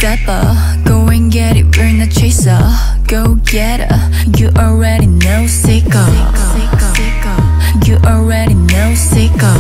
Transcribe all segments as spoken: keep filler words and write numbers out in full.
stepper, go and get it, we're not chaser. Go get her, you already know, sicker. You already know, sicker.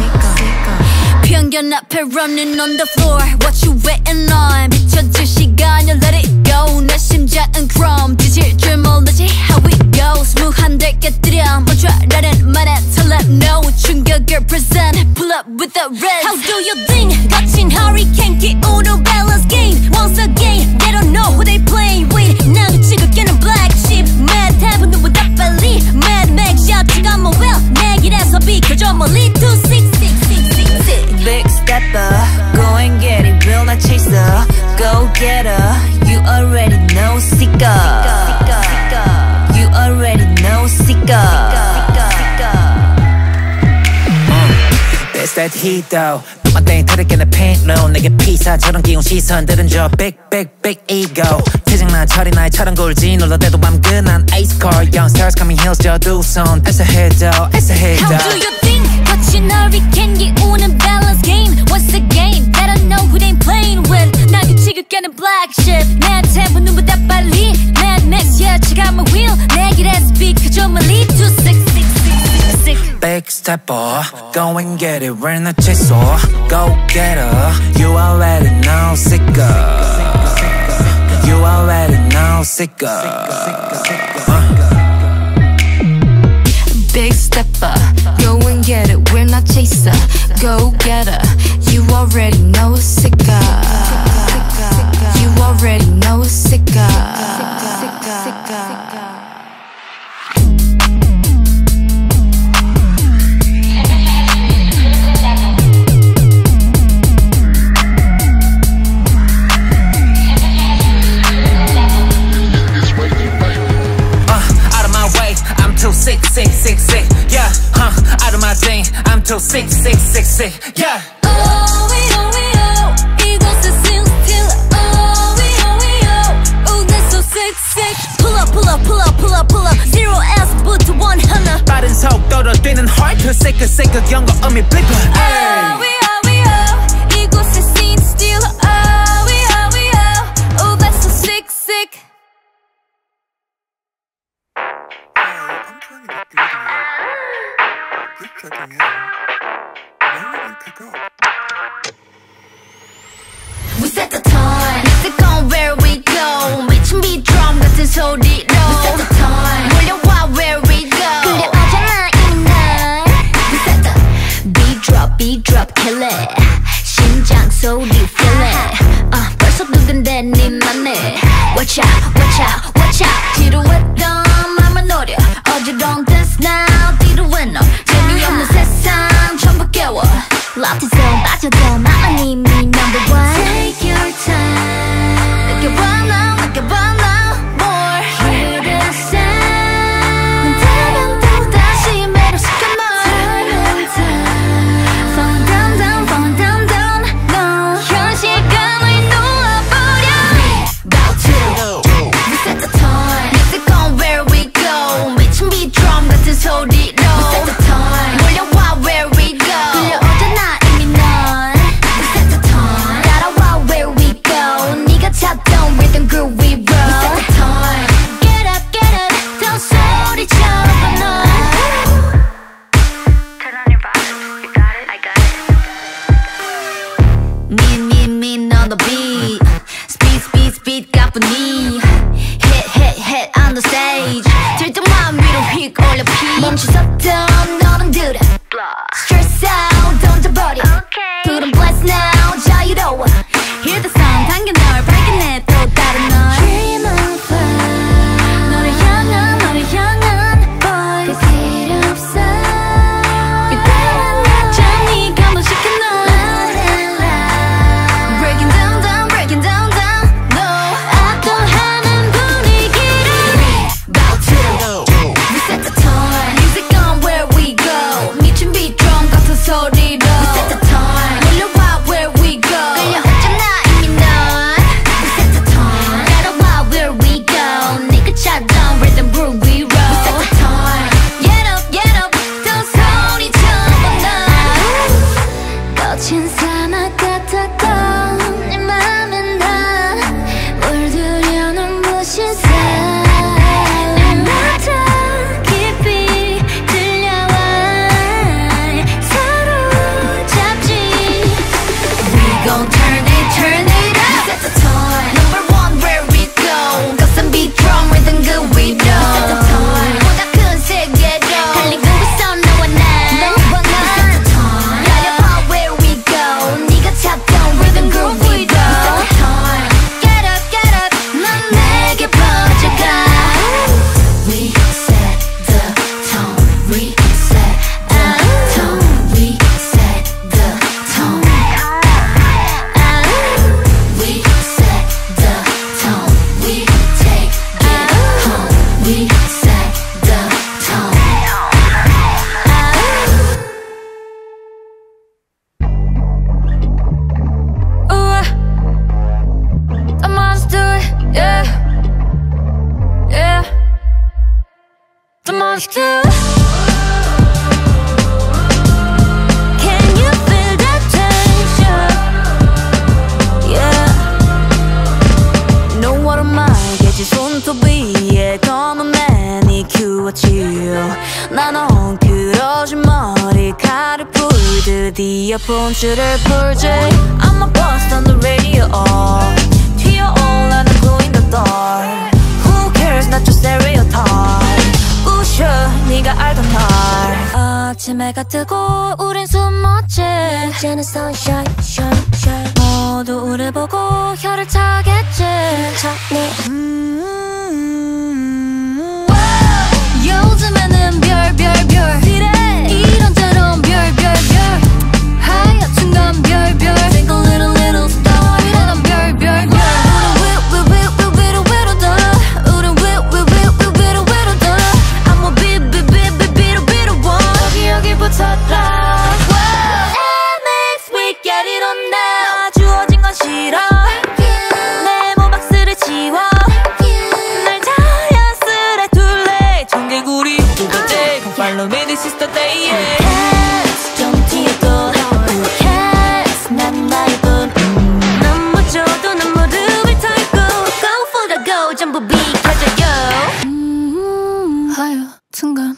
편견 앞에 running on the floor. What you waiting on? 비춰줄 시간을 let it go. 내 심장은 chrome 뒤질 줄 모르지 how it goes. 무한대 깨뜨려 멈춰라는 말에 tell them no. 충격을 present pull up with the red. How do you think? 거친 hurricane 기운으로 balance gain. Once again they don't know who they playing with. 난 지극게는 black sheep. Mad heaven 누구보다 빨리 Mad Max 샷지가 뭐 well 내 길에서 비켜줘 멀리 two six six six six six. Big stepper, go and get it, will not chaser. Go get her, you already know, sicker. You already know, sicker. It's that heat though. 너만 땡 타르게 내 paint low. 내게 피사처럼 기운 시선들은 저 big big big ego. 태생난 철이 나이처럼 굴지 놀라대도 맘 끝난 ice car. Young stars coming hills 저 두 손. It's a hit though, it's a hit though. How do you think? 거친 hurricane 기운은 balance game. Once again, better know who they playing with. 난 그 지극게는 black shit. 내 템포 눈보다 빨리 Mad Max yeah 지가 my wheel. 내 길에서 비켜줘 멀리 two six six six six. Big stepper, go and get it, we're not chaser. Go get her, you already know, sicker. You already know, sicker. uh. Big stepper, go and get it, we're not chaser. Go get her, you already know, sicker. You already know, sicker. Too sick, sick, sick, sick, yeah, huh, out of my thing, I'm too sick, sick, sick, sick, yeah. Oh, we oh, we oh, 이곳에 sing still. Oh, we oh, we oh, oh, that's so sick, sick. Pull up, pull up, pull up, pull up, pull up. Zero S부터 one 하나. 빠른 속도로 뛰는 heart, 그 sick, sick, 연거음이 blip. Oh, we oh, we oh, 이곳에 sing still. Oh, we oh, we oh, oh, that's so sick, sick. We set the time, music on where we go. 미친 beat drum 같은 소리로. We set the time, 몰려와 where we go. 그려하잖아 이미 날. We set the beat drop, beat drop, kill it. 심장 소리 feel it. uh, 벌써 누군데 네 맘에. Watch out, watch out, watch out. 지루했던 맘을 노려. 어지러운 dance now, 뒤로해 너. 재미없는 세상 전부 깨워. Love is on 빠져도 나만 이미 number one. Take your time. 느껴봐 now, 느껴봐 now more. Hear the sound. 난 다음도 다시 매료시켜 널. Time and time. Falling down, down, falling down, down. No. 현실감을 놓아버려. We bout to. We set the time. Music on where we go. 미친 beat drum 같은 소리로. We set the time. 몰려와 where we go. 끌려오잖아 이미 넌. We set the time. 따라와 where we go. 네가 찾던 rhythm groove we roll. We set the time. Get up, get up. 더 소리쳐봐 넌. Turn on your volume. You got it? I got it. Me, me, me on the beat. Speed, speed, speed 가뿐히. Hit, hit, hit on the stage. 절정만 위로 휙 올려 피. 멈추었던 너는 들어. Stress out, 던져버려. Okay. 둘은 blessed now, 자유로워. Hear the sound, 당겨 널 발견해 또 다른 널. Dream on fire. 너를 향한, 너를 향한 boy. 그 필요 없어. 이따란 낮잠 네 감동시켜 널. Breaking down, down, breaking down, down. No, 압도하는 분위기를. We bout to. We set the time. Music on where we go. 미친 beat drum 같은 소리로. We set the time. 몰려와 where we go. 끌려오잖아 이미 넌. We set the time. 따라와 where we go. 네가 찾던 rhythm groove we roll. We set the time. Get up, get up. 더 소리쳐봐 넌. 거친 사막 같았던 네 맘에 난. us do. Can you feel that tension? Yeah. Know what am I? 개지 손톱 위에 검은 매니큐어칠. 나는 그러진 머리카락 풀듯 이어폰줄을 풀지. I'm a bust on the radio. 튀어올라 난 glue in the dark. Who cares not your stereotype. 부셔 네가 알던 날. 아침 해가 뜨고 우린 숨었지. 이제는 sunshine shine shine. 모두 우릴 보고 혀를 차겠지. 차네. 음 요즘에는 별별별 이런저런 별별별 하얗은 건 별별 Think a little little star 이런 별별별 우린 위로 위로 위로 더 우린 위로 위로 위로 위로 더 I'm a bit bit bit bit bit bit one 여기 여기 붙었다 It makes we get it on now 주어진 건 싫어 내 몸 박스를 치워 Follow me, this is the day, yeah. Yes, 좀 튀어도 Who cares, 난 나이뿐 넌 묻혀도 난 무릎을 털고 Go for the go, 전부 비켜줘요 음, 하여튼간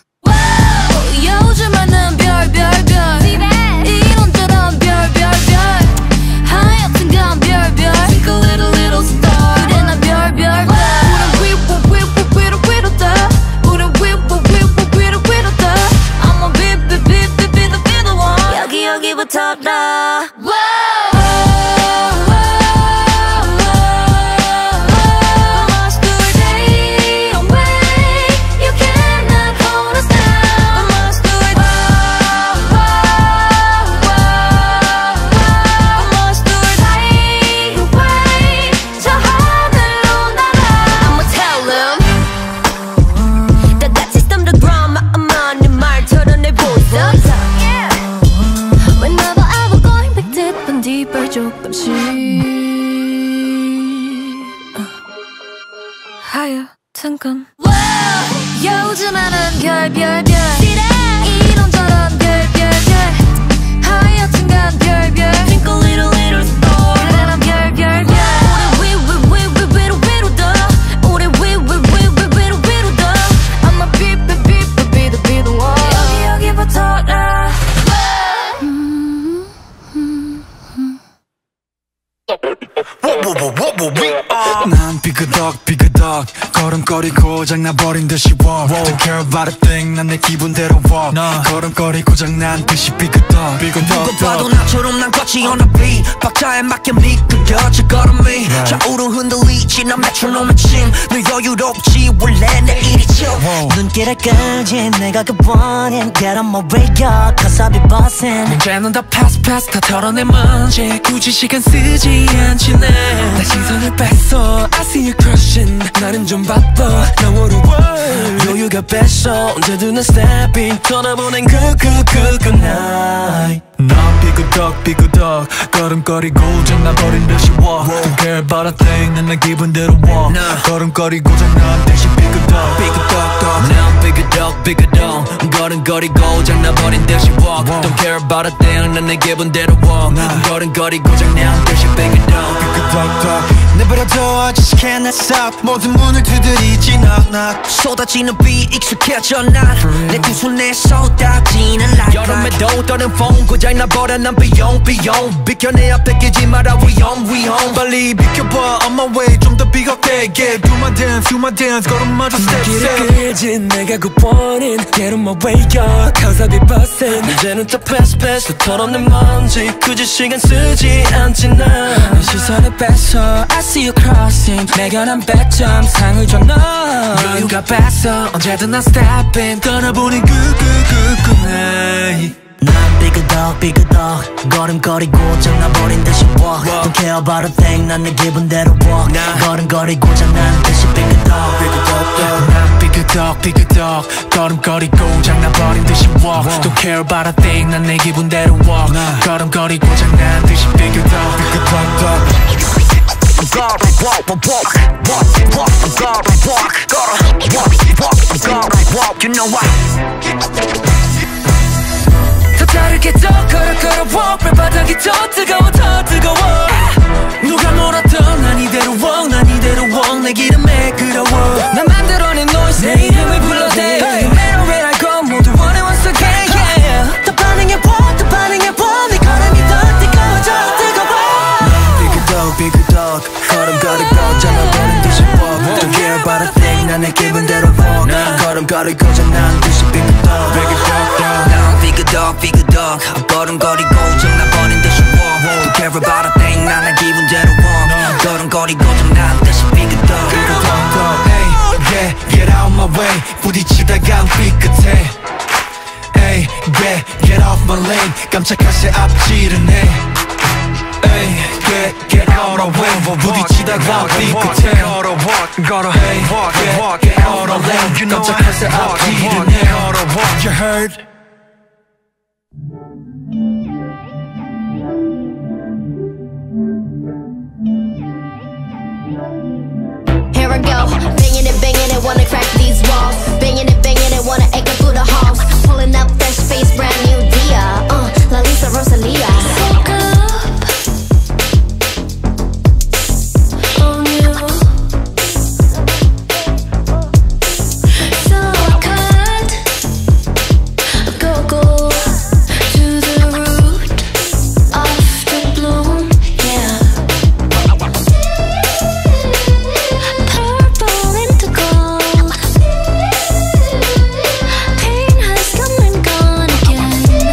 요즘에는 별별별 이런저런 별별별 하여튼간 별별 Take a little little star 그래 난 별별별 우린 위로 위로 위로 위로 다 우린 위로 위로 여기부터다 조금씩 하여튼간 요즘에는 별별별 이런저런 별별별 하여튼간 별별 Think a little little star 그래 난 별별별 우리 위로 위로 위로 위로 더 우리 위로 위로 위로 위로 더 I'm a beat beat beat beat beat one 여기 여기부터라 난 삐그덕 삐그덕 걸음걸이 고장나버린 듯이 walk Don't care about a thing 난 내 기분대로 walk 걸음걸이 고장난 듯이 삐그덕 삐그덕 누가 봐도 나처럼 난 걷지 on a beat 박자에 맞게 미끄러져 걸음이 좌우로 흔들리지 난 메트로놈의 침 너 여유롭지 원래 내 일이 chill 눈길을 끌지 내가 그 원인 Get on my way up cause I be bossing 문제는 다 pass pass 다 털어내 먼지 굳이 시간 쓰지 않지 내 내 시선을 뺐어 I see you crushing 나는 좀 바빠 너무로 여유가 뺐어 언제든 난 stepping 떠나보낸 그 그 그 그 night 난 삐그덕 삐그덕 걸음걸이 고장나버린 듯이 walk Don't care about a thing 난 내 기분대로 walk 걸음걸이 고장난 듯이 삐그덕 삐그덕 난 삐그덕 삐그덕 걸음걸이 고장나버린 듯이 walk Don't care about a thing 난 내 기분대로 walk 걸음걸이 고장난 듯이 삐그덕 삐그덕 내버려둬 I just can't stop 모든 문을 두드리지 knock knock 쏟아지는 비 익숙해져 난 내 두 손에 쏟아지는 light 여름에도 떠는 폰 고장나버려 난 비용 비용 비켜내야 뺏기지 마라 위험 위험 빨리 비켜봐 on my way 좀 더 비겁게 yeah. Do my dance do my dance 걸음마저 step step 길을 끌지 내가 그 원인 Get on my way up cause I be bustin' 이제는 다 pass pass 다 털어낸 먼지 굳이 시간 쓰지 않지 난 시선을 뺐어 I see you crossing 내가 난 백 점 상을 줘 너 여유가 뺐어 언제든 난 stepping 떠나보는 그 그 그 그 night 난 삐그덕 삐그덕 걸음걸이 고장나버린 듯이 walk Don't care about a thing 난 내 기분대로 walk 걸음걸이 고장난 듯이 삐그덕 삐그덕 난 삐그덕 삐그덕 걸음걸이 고장나버린 듯이 walk Don't care about a thing 난 내 기분대로 walk 걸음걸이 고장난 듯이 삐그덕 삐그덕 I'm gonna walk, walk, walk, walk, walk, I'm gonna walk, gotta walk, walk, I'm gonna walk, you know what? 괴로워 발바닥이 더 뜨거워 더 뜨거워 누가 몰았던 난 이대로 walk 난 이대로 walk 내 기름에 끌어워 난 만들어낸 noise 내 이름을 불러대 hey. No matter where I go 모두 원해 once again yeah. 더 반응해봐 더 해봐 네 걸음이 더 뜨거워져 뜨거워 삐그덕 삐그덕 걸음걸이고 전화번호 듯이 walk Don't care about a thing 난 내 기분대로 walk 걸음걸이고 전화한 듯이 삐그덕 난 삐그덕 삐그덕 걸음걸이고 전화번호 듯이 walk Don't care about a thing 난 내 기분대로 walk 걸음걸이고 전화한 듯이 삐그덕 Hey, yeah, get out my way 부딪히다가 삐끗해 Hey, yeah, get off my lane 깜짝할 새 앞질은 해 Hey, get, get out of way 부딪히다가 삐끗해 걸어 Hey, yeah, get out of lane 깜짝할 새 앞질은 해 You heard? Here I go, banging it, banging it, wanna crack these walls. Banging it, banging it, wanna echo through the halls. Pulling up fresh face, brand new Dia. Uh, La Lisa Rosalia. Woke up on you, so I can't go go to the root of the bloom. Yeah. Purple into gold. Pain has come and gone again.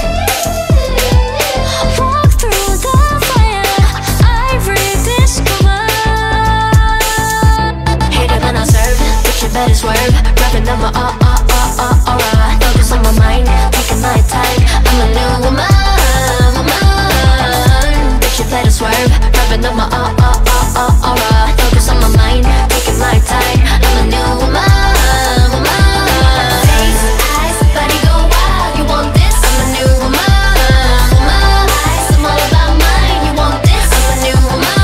Walk through the fire, I rediscover. Hate it when I serve, but you better swerve. Dropping on my uh uh uh uh aura. Focus on my mind, taking my time. I'm a new woman, woman. But you better swerve, dropping on my uh uh uh uh aura. Focus on my mind, taking my time. I'm a new woman, woman. Face, eyes, body go wild. You want this? I'm a new woman, woman. I'm all about mine. You want this? I'm a new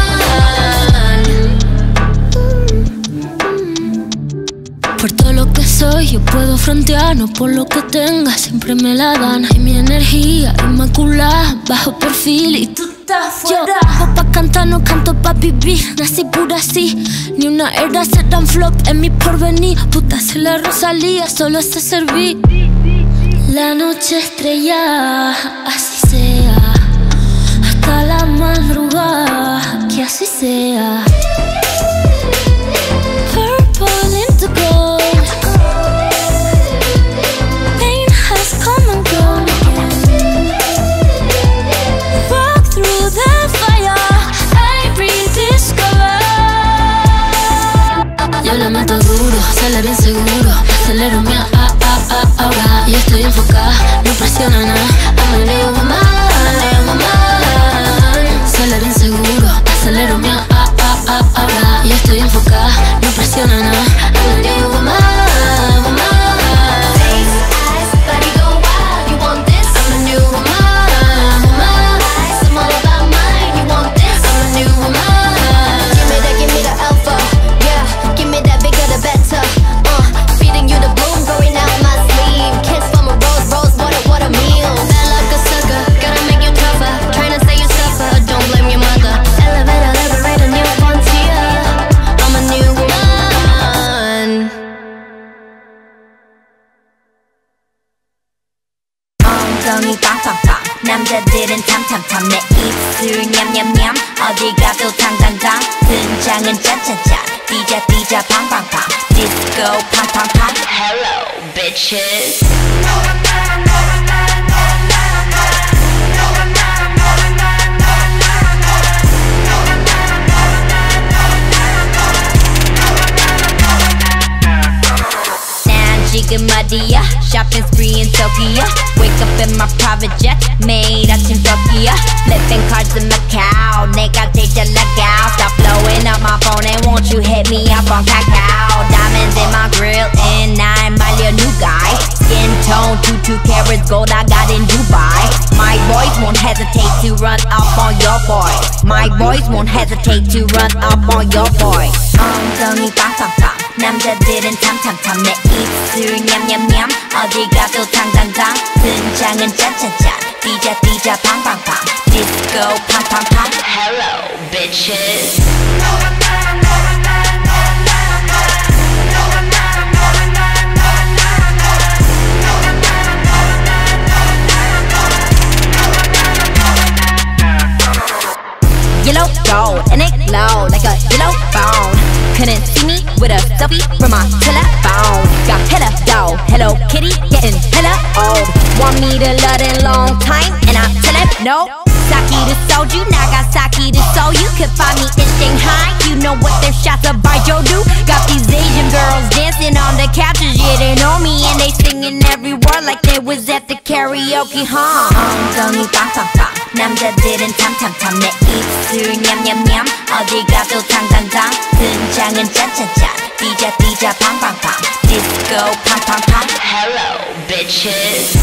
woman. Por todo lo que soy, yo puedo frontear, no por lo que tenga, siempre me la dan. Y mi energía inmaculada, bajo perfil y tú estás fuera. Yo bajo pa' cantar, no canto pa' vivir, nací pura así. Ni una era se dan flop en mi porvenir. Puta, se la Rosalía, solo sé servir. La noche estrellada, así sea. Hasta la madrugada, que así sea. Purple into gold. Pain has come and gone again. Walk through the fire, I rediscover. Yo le meto duro, sale bien seguro. Acelero mi a a a ahora. Yo estoy enfocada, no presiona nada. I'm a new woman, I'm a new woman. Sale bien seguro, acelero mi a a a ahora. Yo estoy enfocada, no presiona nada. I'm a new woman, woman. Face, eyes, body go wild. You want this? I'm a new woman, woman. I'm all about mine. You want this? I'm a new woman. Give me that, give me the alpha. Yeah, give me that bigger the better. Uh, feeding you the bloom, growing out my sleeve. Kiss from a rose, rose, what a, what a meal. Bad like a sucker, gotta make you tougher. Trying to say you suffer, don't blame your mother. Elevate, liberate a new frontier. I'm a new woman. 엉덩이 빵빵빵 남자들은 탐탐탐 내 입술 냠냠냠 어디 가도 탕탕탕 등장은 짠짠짠 뛰자 뛰자 팡팡팡 디스코 팡팡팡 Hello bitches. 난 지금 어디야 shopping spree in Tokyo. Wake up in my private jet 매일 아침 Tokyo. Flipping cards in Macau 내가 제일 잘 나가. Stop blowing up my phone and won't you hit me up on Kakao. Diamonds in my grill and I'm my little new guy. Skin tone two two carats gold I got in Dubai. My My boys won't hesitate to run up on your boy. My boys won't hesitate to run up on your boy. 엉덩이 빵빵빵 남자들은 탐탐탐 내 입술 냠냠냠 어디 가도 당당당 등장은 짠짠짠 뛰자 뛰자 팡팡팡 디스코 팡팡팡 Hello bitches. Yellow gold and it glow like a yellow bone. Couldn't see me with a selfie from my telephone. Got hella dough, Hello Kitty getting hella old. Want me to love in long time and I tell him no. Saki to soju, Nagasaki to Seoul. You could find me in Shanghai. You know what their shots of Baijiu do. Got these Asian girls dancing on the couches. Yeah, they know me and they singing every word like they was at the karaoke, huh? 엉덩이 빵빵빵 남자들은 탐탐탐 내 입술 냠냠냠 어디 가도 당당당 등장은 짠짠짠 뛰자 뛰자 팡팡팡 디스코 팡팡팡 Hello bitches.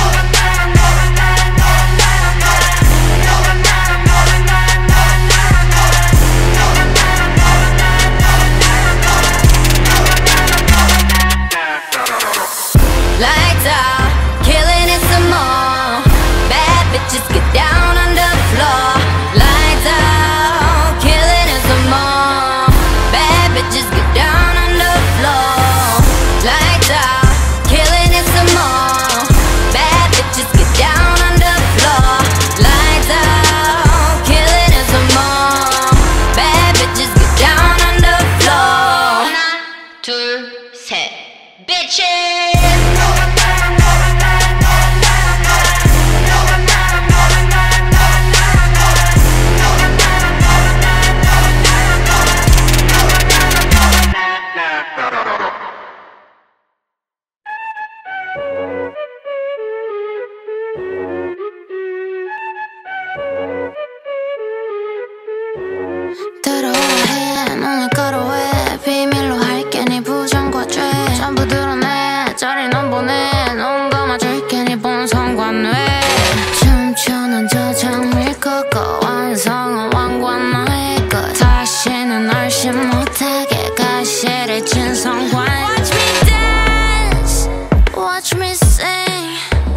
Lights out, killing it some more. Bad bitches get down on the floor. Lights out, killing it some more. Bad bitches get down on the floor. Lights out, killing it some more. Bad bitches get down on the floor. Lights out, killing it some more. Bad bitches get down on the floor. 하나, 둘, 셋, bitches. 들어와 해 눈을 가로해 비밀로 할게 네 부정과 죄 전부 드러내 자리 넌 보내 눈 감아줄게 네 본성과 뇌 춤추는 저 장밀 끄고 완성은 왕관 나의 것 다시는 얼씬 못하게 가시를 진성관 Watch me dance Watch me sing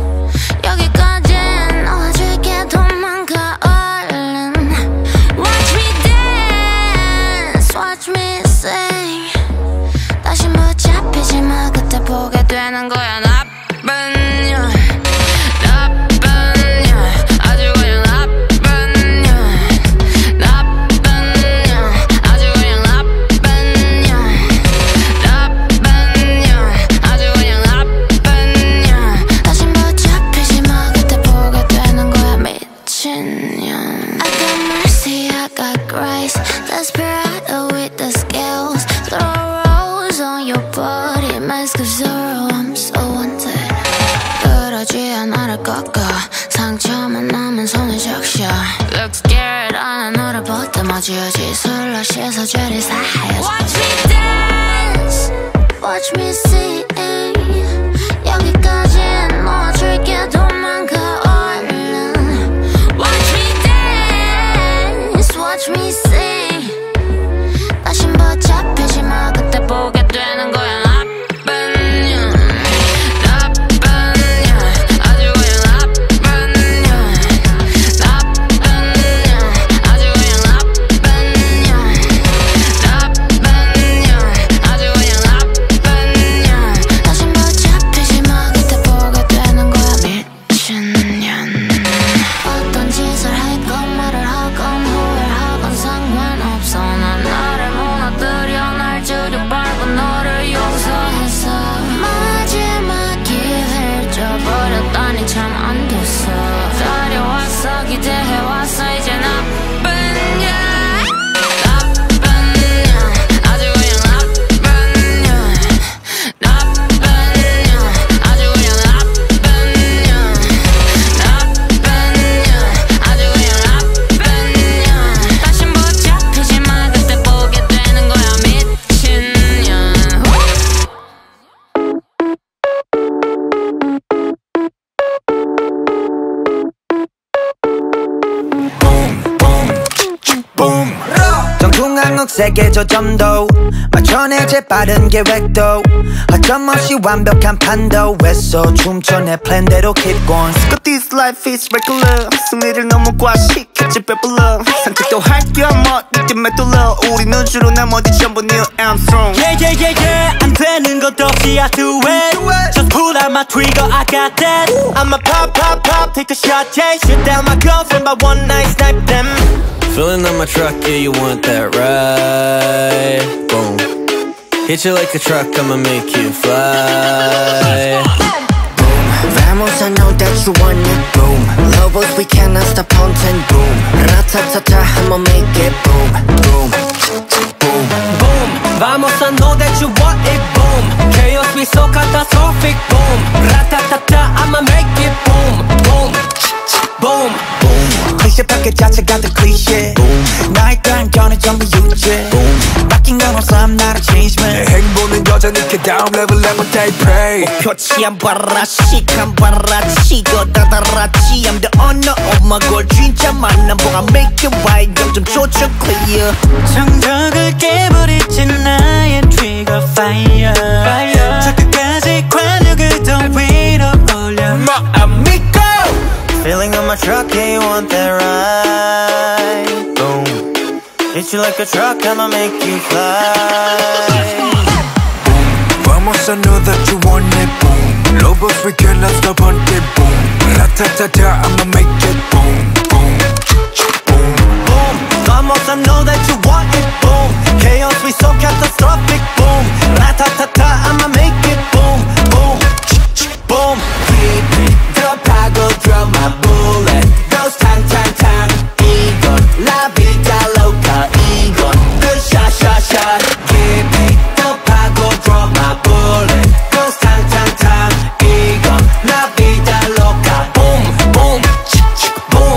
여기까진 넣어줄게 도망가 얼른 Watch me dance Watch me sing 다시 못 잡히지 마 그때 보게 되는 거야 나쁜 년 나쁜 년 아주 그냥 나쁜 년 나쁜 년 아주 그냥 나쁜 년 나쁜 년 아주 그냥 나쁜 년 다시 못 잡히지 마 그때 보게 되는 거야 미친 년 I got mercy I got grace Desperado with the scales Throw rolls on your body Mask of sorrow I'm so wanted 그러지 않아를 꺾어 상처만 남은 손을 적셔 Look scared 안에 너를 보듬어 주지 술로 씻어 죄를 사하여 Watch me dance Watch me sing 여기까진 넣어줄게 도망가 얼른 Watch me dance Watch me sing 다시 못 잡히지 마 그때 보게 되는 거야 나쁜 년 나쁜 년 아주 그냥 나쁜 년 나쁜 년 아주 그냥 나쁜 년 나쁜 년 아주 그냥 나쁜 년 다시 못 잡히지 마 그때 보게 되는 거야 미친 년 어떤 짓을 했건 말을 하건 후회하건 상관없어 난 나를 무너뜨려 날 줄여 밟고 너를 용서했어 마지막 기회를 줘버렸다니 참 안 됐어 기다려왔어 기대해왔어 이제 나쁜 년 나쁜 년 아주 그냥 나쁜 년 나쁜 년 아주 그냥 나쁜 년 나쁜 년 아주 그냥 나쁜 년 다시 못 잡히지 마 그때 보게 되는 거야 미친 년 세게 조점도 맞춰내 재빠른 계획도 어점없이 완벽한 판도 했어 춤춰 내 플랜대로 keep going But this life is regular 승리를 너무 과식했지 배불러 산책도 할겸 어디쯤에 뚫려 우리는 주로 나머지 전부 Neil Armstrong Yeah yeah yeah yeah 안 되는 것도 없이 I do it Just pull out my trigger I got that I'ma pop pop pop take a shot yeah shoot down my girlfriend by one night snipe them Filling up my truck, yeah, you want that ride. Boom. Hit you like a truck, I'ma make you fly. Boom. Vamos, I know that you want it. Boom. Lobos, we cannot stop haunting. Boom. Ratatata, I'ma make it. Boom. Boom. Boom. Boom. Vamos, I know that you want it. Boom. Chaos be so catastrophic. Boom. Ratatata, I'ma make it. Boom. Boom. Boom. Boom. 클리셰 패킷 자체가 더 클리셰 나의 단견은 전부 유죄 바뀐 건 없어 I'm not a change man 내 행보는 여전히 그 다음 레벨 레벨 they pray 목표치 안 봐라 시간 봐라 치고 다다라치 I'm the owner of my goal 진짜 만남 보가 make it right 점점 조절 clear 정적을 깨버리지 나의 trigger fire 저 끝까지 관역을 더 위로 올려 마음이고 Filling up my truck, yeah, you want that ride. Boom. Hit you like a truck, I'ma make you fly. Boom. Vamos, I know that you want it. Boom. Lobos, we cannot stop hunting. Boom. Ratatata, I'ma make it. Boom. Boom. Boom. Boom. Vamos, I know that you want it. Boom. Chaos, we so catastrophic. Boom. Ratatata, I'ma make it. Boom. Boom. Boom. Keep the pago drum, my bullet goes tang tang tang. Egon, la vida loca. Egon, the shot shot shot. Give me the pago drum, my bullet goes tang tang tang. Egon, la vida loca. Boom boom, boom.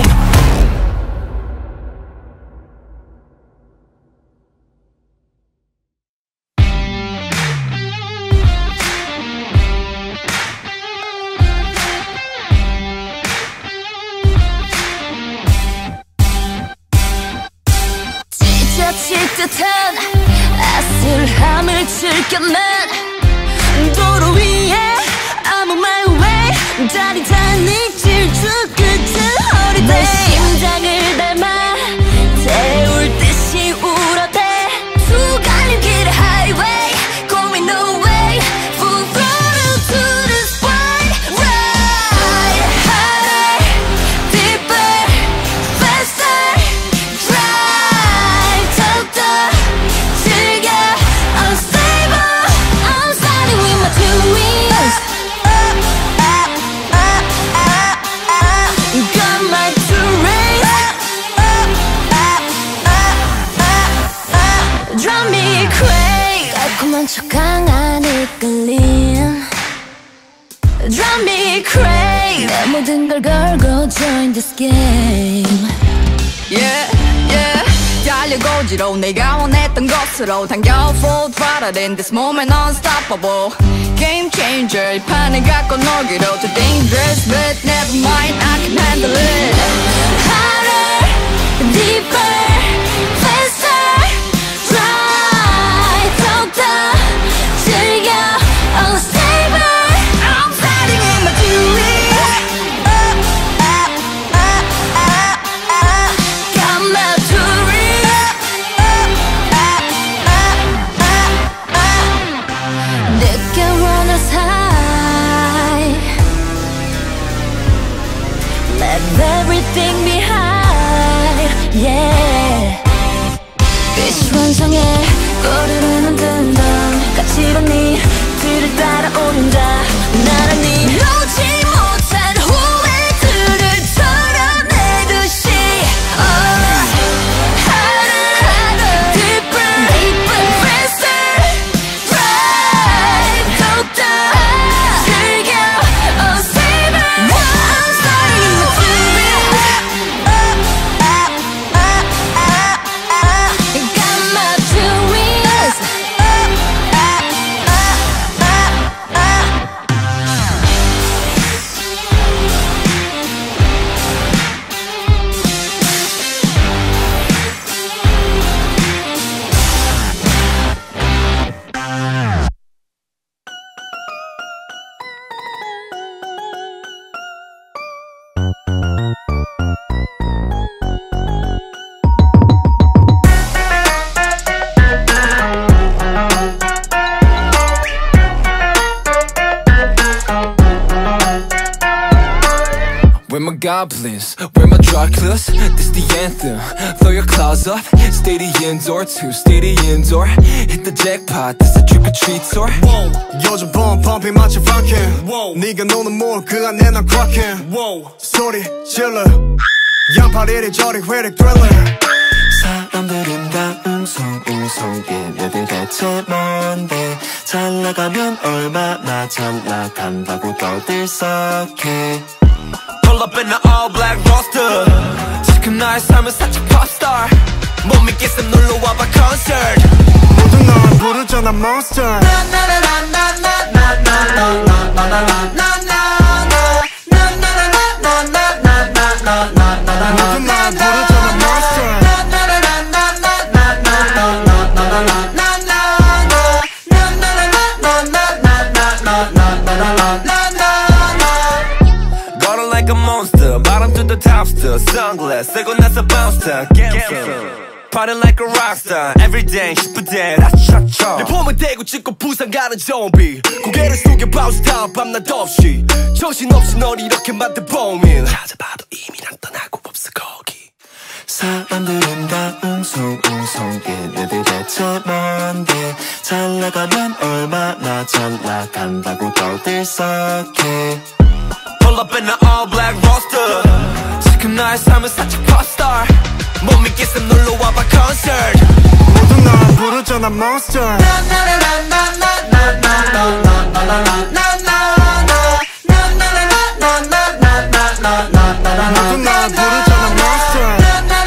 지칠 듯한 아슬함을 즐겨낸 도로 위에 I'm on my way 짜릿한 이 질주 끝은 허리대 내 심장을 닮아 태울 듯이 울어대 두 갈림길의 highway going no way full throttle to the spine ride harder deeper faster drive 더 즐겨 unstable I'm sliding with my two wings up up up up up got my two rings up up up up up drive me crazy 달콤한 척 강한 이끌림 drive me crazy 내 모든 걸 걸고 join this game Yeah, yeah 달려고지로 내가 원했던 것으로 당겨 full throttle in this moment unstoppable Game changer 이 판을 갖고 놀기로 too dangerous but never mind I can handle it Harder, deeper, faster drive 더욱더 즐겨 unstable I'm sliding in my two wheels up, up, up, up, up got my two rings up, up, up, up, up 늦게 runners high let everything goblins. Wear my dry clothes, this the anthem. Throw your claws up, stay the indoor too, stay the indoor. Hit the jackpot, this a trick or treat tour. Whoa, 요즘 봄 펌핑 마치 rockin'. 네가 노는 몰 그 안에 난 crockin'. 소리 질러, 양팔 이리저리 회색 thriller. 사람들은 다 웅성웅성 얘네들 대체 뭔데 잘 나가면 얼마나 잘 나간다고 떠들썩해. Pull up in the all black roster. 지금 나의 삶은 살짝 popstar. 못 믿겠음 놀러 와봐 concert. 모두 널 부르잖아 monster. Going like a monster, bottom to the topster. Sunglass, 쓰고 나서 bounce down, gamble. Party like a rockstar, everyday 시쁘대 라차차. 내 폼을 대고 찍고 부산 가는 좀비. 고개를 숙여 bounce down 밤낮 없이. 정신없이 널 이렇게 만든 범인. 찾아봐도 이미 난 떠나고 없어 거기. 사람들은 다 웅성웅성 얘네들 대체 뭔데 잘 나가면 얼마나 잘 나간다고 떠들썩해. Pull up in the all black roster. 지금 나의 삶은 살짝 popstar. 못 믿겠음 놀러 와봐 concert. 모두 널 부르잖아 monster. 모두 널 부르잖아 monster.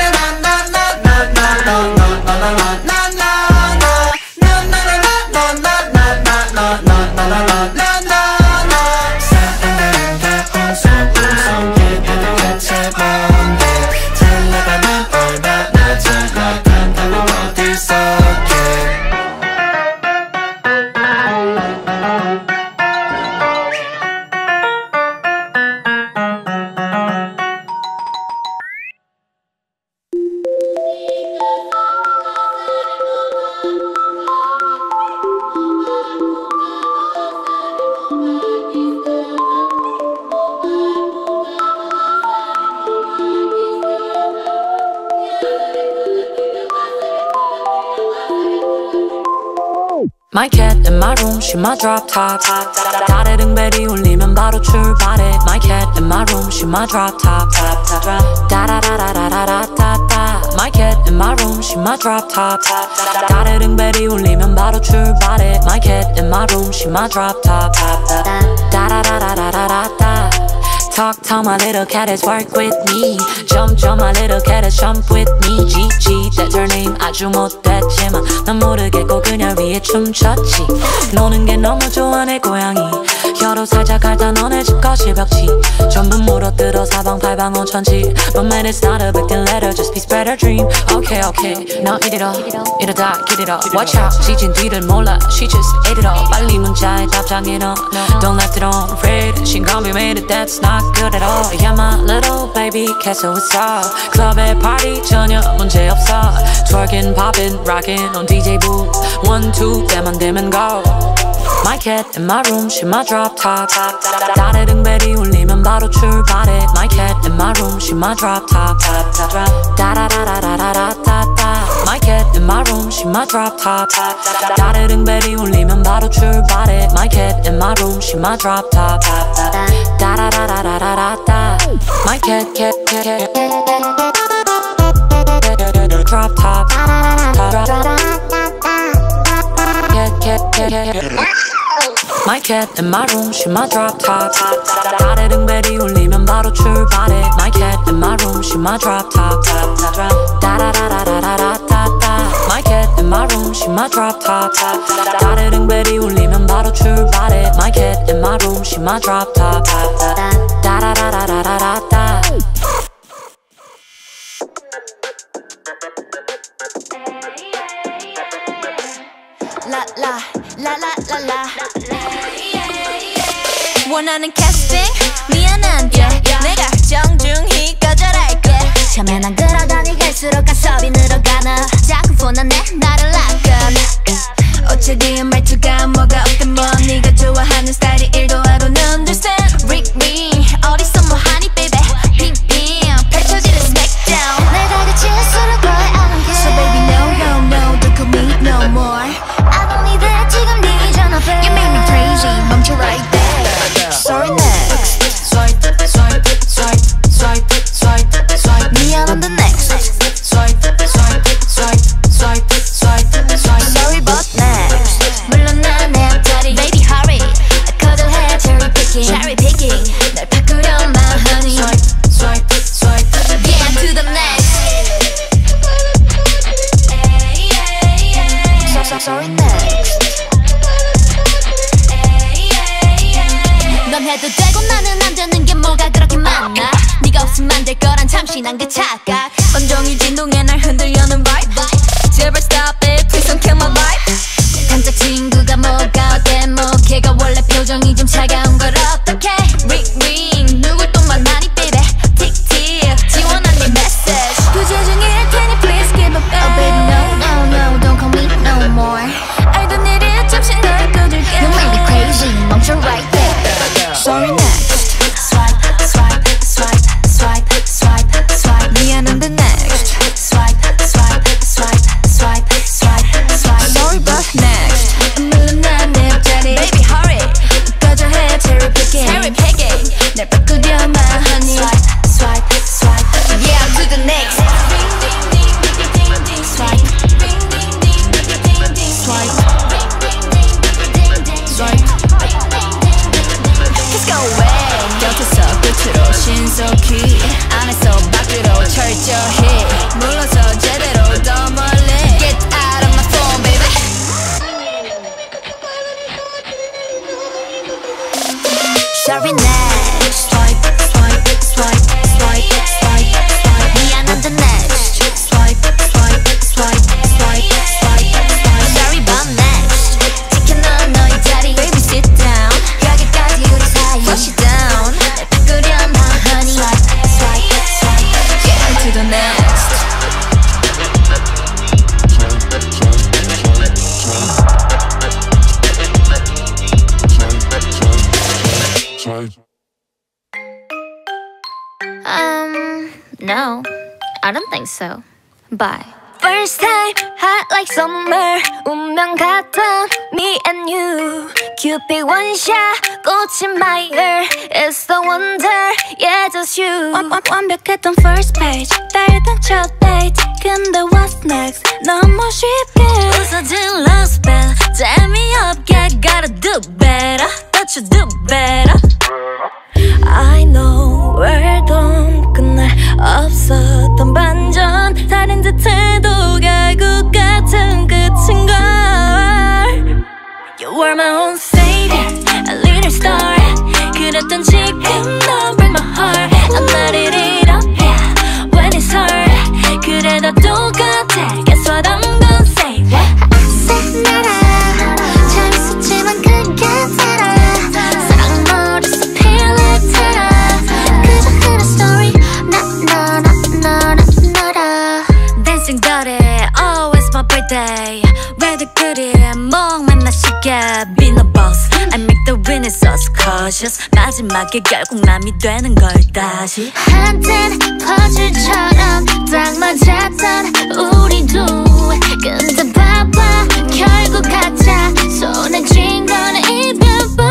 My cat in my room, she my drop top. 다래등 벨이 울리면 바로 출발해. My cat in my room, she my drop top. 다라라라라라라따따. My cat in my room, she my drop top. 다래등 벨이 울리면 바로 출발해. My cat in my room, she my drop top. 다라라라라라따. Talk, tell my little cat is work with me. Jump, jump, my little cat is jump with me. Gigi, that's her name. 아주 못됐지만 난 모르겠고 그냥 위에 춤췄지. 노는 게 너무 좋아 내 고양이. 혀로 살짝 핥아 너네 집 거실벽지. 전부 물어뜯어 사방팔방 온천지. But man it's not a big deal, let her just be spread her dream. Okay, okay, now eat it up. 이러다 get it up. Watch out, 지진 뒤를 몰라. She just ate it up. 빨리 문자에 답장해 너. Don't left it on red. She gon' be made it, that's not good at all. Yeah, my little baby cat, so what's up? 클럽에 party 전혀 문제 없어. Twerking, popping, rocking on D J booth. One, two, 때만 되면 go. My cat in my room, she my drop top. 다래등 벨이 울리면 바로 출발해. My cat in my room, she my drop top. 다라라라라라따따. My cat in my room, she my drop top. 다래등 벨이 울리면 바로 출발해. My cat in my room, she my drop top. 다라라라라라따. My cat, cat, cat, cat. Drop top. Cat, cat, cat, cat. My cat in my room, she my drop top. 다래등 벨이 울리면 바로 출발해. My cat in my room, she my drop top. 다라라라라라따따. My cat in my room, she my drop top. 다래등 벨이 울리면 바로 출발해. My cat in my room, she my drop top. 다라라라라라따. La la la la la la. 원하는 캐스팅 미안한데 내가 정중히 거절할게. 처음엔 안 그러더니 갈수록 가섭이 늘어가나. 자꾸 폰하네 나를 락건. 어차피 말투가 뭐가 없든 뭐 네가 좋아하는 스타일이 일도 안 understand. Rick me 어디서 뭐하니 baby. 핑 같으면 될 거란 참신한 그 착각 온종일 진동에 날 흔들려는 vibe 제발 stop it please don't kill my vibe 내 단짝 친구가 뭐가 어때 뭐 걔가 원래 표정이 좀 차가운 걸 어떡해 ring ring 누굴 또 만나니 baby tick tick 지원한 네 message 부재중일 테니 please give it back oh baby no no no don't call me no more 알던 일이 잠시 널 꺼줄게 You make me crazy 멈춰 right there Sorry next Swipe swipe swipe swipe swipe swipe 미안한데 next Swipe swipe swipe swipe swipe swipe Sorry but next 물론 난 내 옆자리 Baby hurry 꺼져 해 cherry picking cherry picking 날 바꾸려 my honey Swipe swipe swipe Yeah to the next Swipe Swipe Swipe Let's go away 곁에서 끝으로 신속히 안에서 밖으로 철저히 물러서 제대로 더 멀리 Get out of my phone baby Sorry next Swipe swipe swipe swipe swipe swipe 미안한데 next Swipe swipe swipe swipe swipe swipe Sorry but next 지켜놔 너의 자리 Baby sit down 여기까지 우리 사이 Push it down 날 바꾸려 my honey Swipe swipe swipe Yeah to the next Um, no, I don't think so. Bye. First time, hot like summer. 운명 같던 me and you. Cupid one shot, 꽂힌 my ear. It's the wonder, yeah, just you. 완, 완, 완벽했던 first page, 달던 첫 date. 근데 what's next? 너무 쉽게 부서진 love spell. 재미없게 gotta do better. Don't you do better? I know world은 끝날 없었던 반전 다른 듯해도 결국 같은 끝인걸 You were my own savior, a little star 그랬던 지금 넌 break my heart I'm not it up, yeah, when it's hard 그래도 똑같아, guess what I'm gonna say I said 나라 재밌었지만 그게 다라 사랑 머릿속 feel like 다라 그저 흐른 story 나 나 나 나 나 나라 Dancing dirty, always my birthday 왜들 그리 멍만 나시게 Be no boss, I make the winning sauce cautious 마지막에 결국 남이 되는 걸 다시 한땐 퍼즐처럼 딱 맞았던 우리도 근데 봐봐 결국 가짜 손에 쥔 거는 이별뿐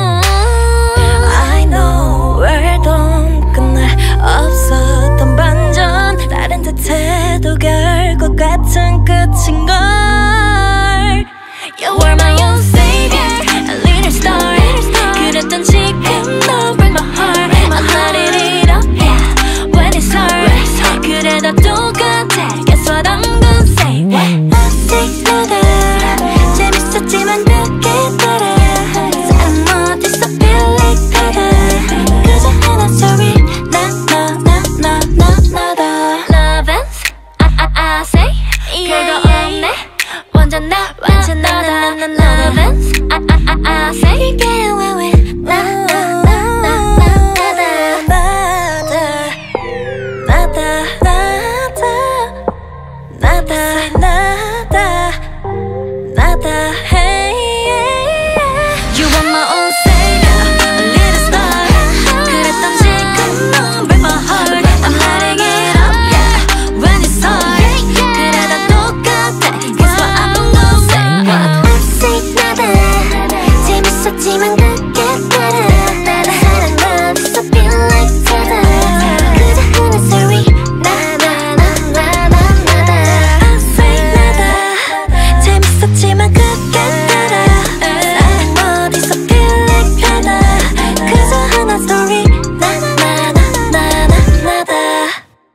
I know world은 끝날 없었던 반전 다른 듯해도 결국 같은 끝인걸 You were my own savior, a little star 그랬던 지금 너 break my heart I'm not it up, yeah, when it's hard 그래도 똑같아, guess what I'm gonna say I say 너다 재밌었지만 그게 다라 사랑 어디서 feel like 다라 그저 하나 story 나 나 나 나 나 나다 Lovins, I I I say 별거 없네 완전 나 완전 너다 Lovins, I I I I say You get away with 나 나 나 나 나 나다 나다 나다 나다 나다 나다 hey You are my own savior, a little star 그랬던 지금 넌 break my heart I'm lighting it up, yeah, when it's hard 그래도 똑같아, guess what I'm gonna say I say 나다 재밌었지만 그게 다라 나라 사랑 어디서 feel like 다라 그저 흐른 story 나 나 나 나 나 나다 I say 나다 재밌었지만 그게 다라 사랑 어디서 feel like 다라 그저 하나 story 나 나 나 나 나 나다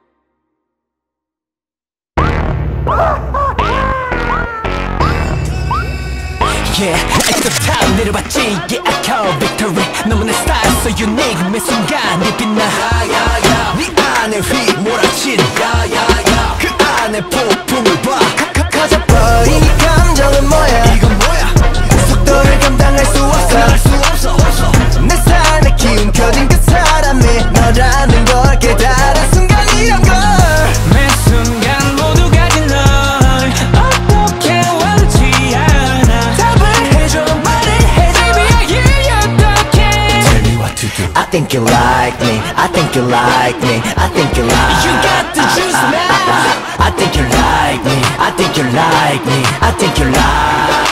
Yeah, at the top 내려봤지 Yeah, I call victory 너무 내 style so unique 매 순간 네 빛나 네 안에 휘몰아친 야야야 그 안에 폭풍을 봐 가져버린 이 감정은 뭐야 이건 뭐야 속도를 감당할 수 없어 할 수 없어 없어 내 삶에 기운 켜진 그 사람이 너라는 걸 깨달은 순간이란 걸 매 순간 모두 가진 널 어떻게 원치 않아 답을 해줘 말을 해줘 Baby I hear you talking Tell me what to do I think you like me I think you like me I think you like You got the juice now I think you like me I think you like me I think you like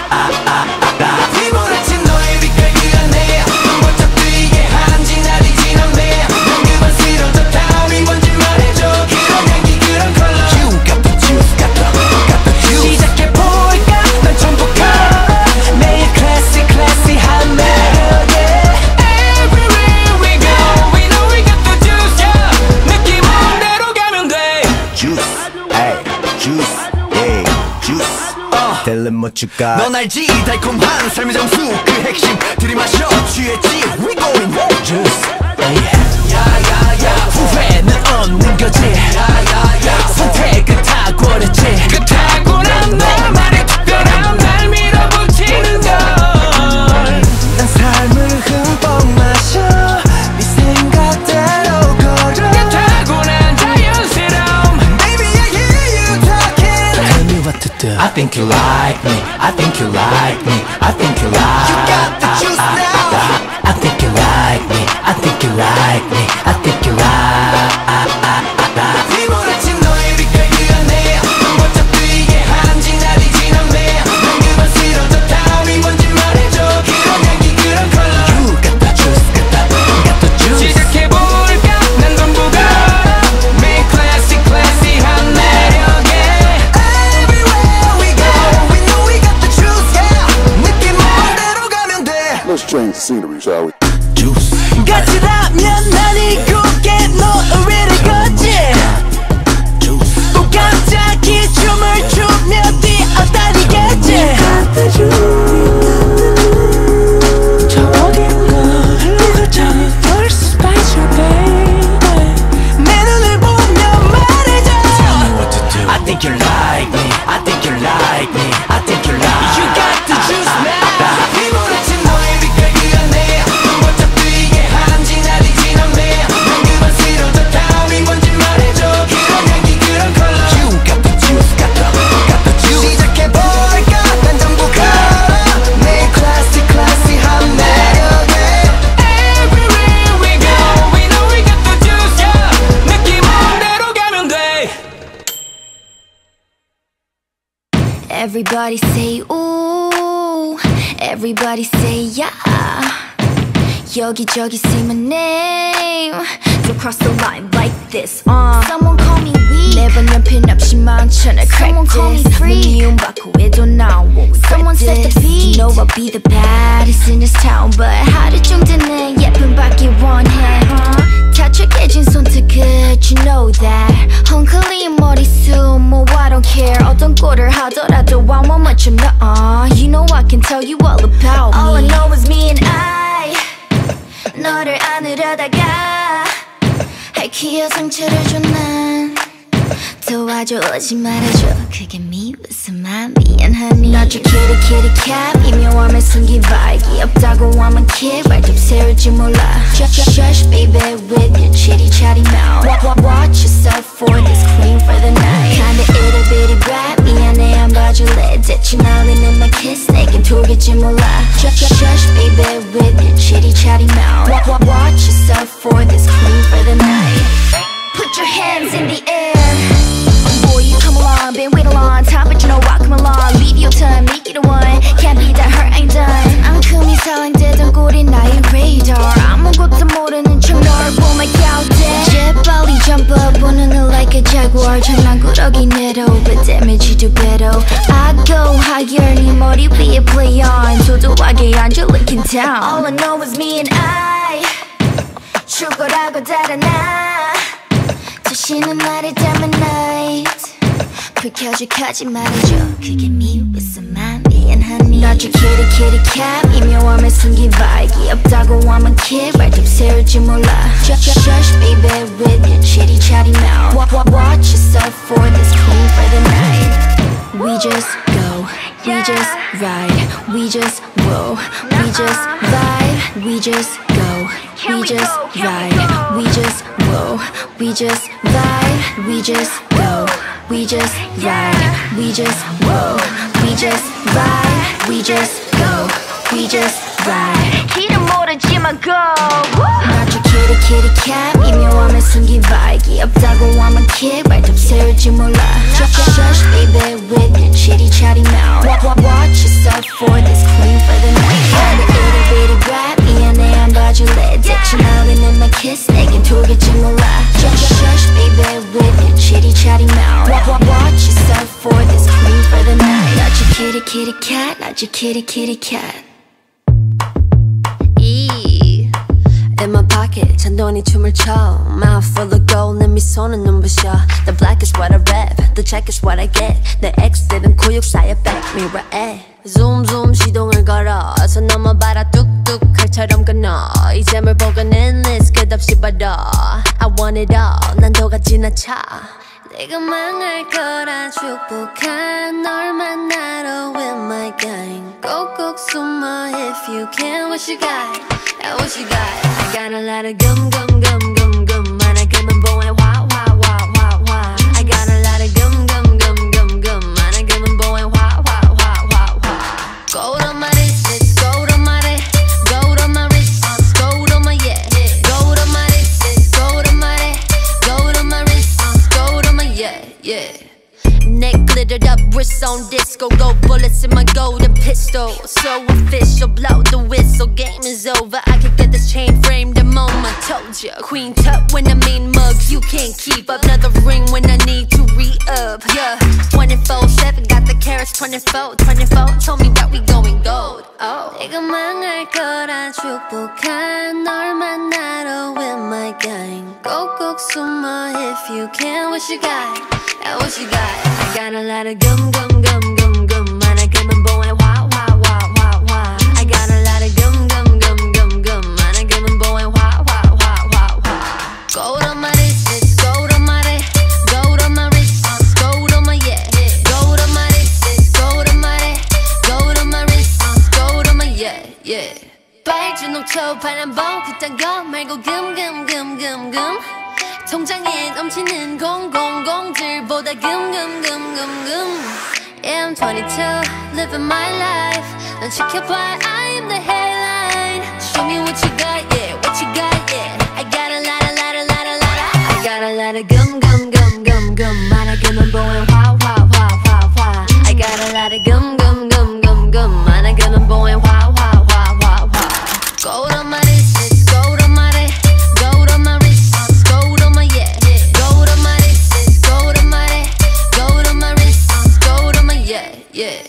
휘몰아친 너의 빛깔 그 안에 번쩍 뜨이게 한지 날이 지나매 난 그만 쓰러져 다음이 뭔지 말해줘 그런 향기 그런 컬러 You got the juice got the, got the juice 시작해볼까 난 전부 걸어 매일 classy classy 한 매력에 Everywhere we go We know we got the juice yeah 느낌 온 대로 가면 돼 Juice ay juice yeah juice Tell them what you got 넌 알지 달콤한 삶의 정수 그 핵심 들이마셔 취했지 We going juice 야야야 후회는 없는 거지 야야야 선택은 탁월했지 그 탁월한 너만의 특별한 날 밀어붙이는 걸 난 삶을 흠뻑 마셔 네 생각대로 걸어 그 타고난 자연스러움 Baby I hear you talking Tell me what to do I think you like me I think you like me I think you like You got the juice now I think you like me I think you like me I think you like 휘몰아친 너의 빛깔 그 안에 번쩍 뜨이게 한지 날이 지나매 난 그만 쓰러져 다음이 뭔지 말해줘 그런 향기 그런 컬러 You got the juice got the, got the juice 시작해볼까 난 전부 걸어 매일 classy classy 한 매력에 Everywhere we go We know we got the juice yeah 느낌 온 대로 가면 돼 Let's change the scenery, shall we? Juice 같으라면 난 이곳에 너 위를 걷지 또 갑자기 춤을 추며 뛰어다니겠지 저 어딘가 흘러가자니 널 스파이스 baby 내 눈을 보며 말해줘 Tell me what to do I think you like me I think you like me I think you like You got the juice now 휘몰아친 너의 빛깔 그 안에 번쩍 뜨이게 한지 날이 지나매 난 그만 쓰러져 다음이 뭔지 말해줘 그런 향기 그런 컬러 You got the juice got the, got the juice 시작해볼까 난 전부 걸어 매일 classy classy 한 매력에 Everywhere we go We know we got the juice yeah 느낌 온 대로 가면 돼 Everybody say ooh Everybody say yeah 여기저기 say my name Don't cross the line like this uh. Someone call me weak 매번 연필 없이 많잖아 Someone call me free 미움 받고 해도 나오 Someone set the beat You know I'll be the baddest in this town But 하루 정도는 예쁨 받기 원해 huh? 가축해진 손톱 good you know that 헝클린 머리숱 뭐 I don't care 어떤 꼴을 하더라도 I want much of the uh. You know I can tell you all about all me All I know is me and I 너를 안으려다가 할퀴어 상처를 줘 난 도와줘 오지 말아줘 그게 미워서 맘 미안하니 나도 kitty kitty cat 미묘함을 숨긴 발기 없다고 하면 kid 말 좀 세울지 몰라 Shush shush baby with your chitty chatty mouth Watch yourself for this queen for the night kinda itty bitty brat 미안해 안 봐줄래 대충 날리는 my kiss 내겐 돌겠지 몰라 Shush shush baby with your chitty chatty mouth Watch yourself for this queen for the night Put your hands in the air Boy, you come along, been waiting a long time But you know I come along, leave your time, make it a one Can't be that hurt, ain't done 앙큼이 사랑되던 꼴이 나의 radar 아무것도 모르는 척 널 보면 갸우대 재빨리 jump up, 보는 her like a jaguar 장난꾸러기 내로, but damage you do better I go higher, 네 머리 위에 play on 도도하게 앉아 looking down All I know is me and I 죽어라고 달아나 다시는 말을 담은 night 불켜죽하지 말아줘 그게 미워서 맘 미안하 honey 나주 kitty kitty cat 미묘함에 숨긴 발기 없다고 하면 kid 발톱 세울지 몰라 Shush shush baby with your chitty chatty mouth Watch yourself for this queen for the night We just go, we just ride, we just whoa, we just vibe, we just go, we just ride, we just whoa, we just vibe, we just go, we just ride, we just whoa, we just vibe, we just go, we just ride. 이름 모르지만 go. 나주 kitty kitty cat 미묘함에 숨긴 발기 없다고 하면 kid 발톱 세울지 몰라. Shush shush baby with your chitty chatty mouth. Watch yourself for this queen for the night. 나를 itty bitty rap 미안해 안 봐줄래. 대충 나오는 내 kiss 내겐 돌겠지 몰라. Shush shush baby with your chitty chatty mouth. Watch yourself for this queen for the night. 나주 kitty kitty cat 나주 kitty kitty cat. In my pocket, 잔돈이 춤을 춰. Mouth full of gold, 내 미소는 눈부셔. The black is what I rap, the check is what I get. 내 ex들은 구육사의 back mirror에 Zoom zoom 시동을 걸어. 손 넘어봐라 뚝뚝 칼처럼 끊어. 이 잼을 보고는 endless 끝없이 받아. I want it all, 난도가 지나쳐. 내가 망할 거라 축복한 널 만나러 with my gang. 꼭꼭 숨어 if you can. What you got? Yeah, what you got? I got a lot of gum gum gum gum gum. 하나금은 보에 화화화화화. I got a lot of gum gum gum gum gum. 하나금은 보에 화화화화화. Gold on my wrist, it's gold on my wrist. Gold on my wrist, it's gold on my yeah. Gold on my wrist, it's gold on my wrist. Gold on my wrist, it's gold on my yeah yeah. Neck glittered up, wrist on disco. Gold bullets in my golden pistol. So official, blow the whistle. Game is over, I could get this chain framed the moment. Told ya, queen tut when I mean mugs. You can't keep up, another ring when I need to re-up. Yeah, twenty-four seven, got the carats. Twenty-four, twenty-four, told me that we going gold. Oh, 내가 망할 거라 축복한 널 만나러 with my gang. 꼭꼭 숨어 if you can. What you got? Yeah, what you got? I got a lot of gum gum gum gum gum. 하나금은 보에 화화화화화. I got a lot of gum gum gum gum gum. 하나금은 보에 화화화화화. Gold on my wrist, it's gold on my wrist. Gold on my wrist, it's gold on my yeah. Gold on my wrist, it's gold on my wrist. Gold on my wrist, it's gold on my yeah yeah. 빨주 녹초 파란 봄 그딴 거 말고 금금금금금. 통장에 넘치는 공공공들보다 금금금금금. Yeah, I'm twenty-two, living my life. 넌 지켜봐, I am the headline. Show me what you got, yeah, what you got, yeah. I got a lot, a lot, a lot, a lot of, I got a lot of gum, gum, gum, gum, gum. 하나금은 보에 화화화화화. I got a lot of gum, gum, gum, gum, gum. 하나금은 보에 화화화화화. Gold on my wrist, it's gold on my wrist. Gold on my wrist, it's gold on my yeah. Gold on my wrist, it's gold on my wrist. Gold on my wrist, it's gold on my yeah, yeah.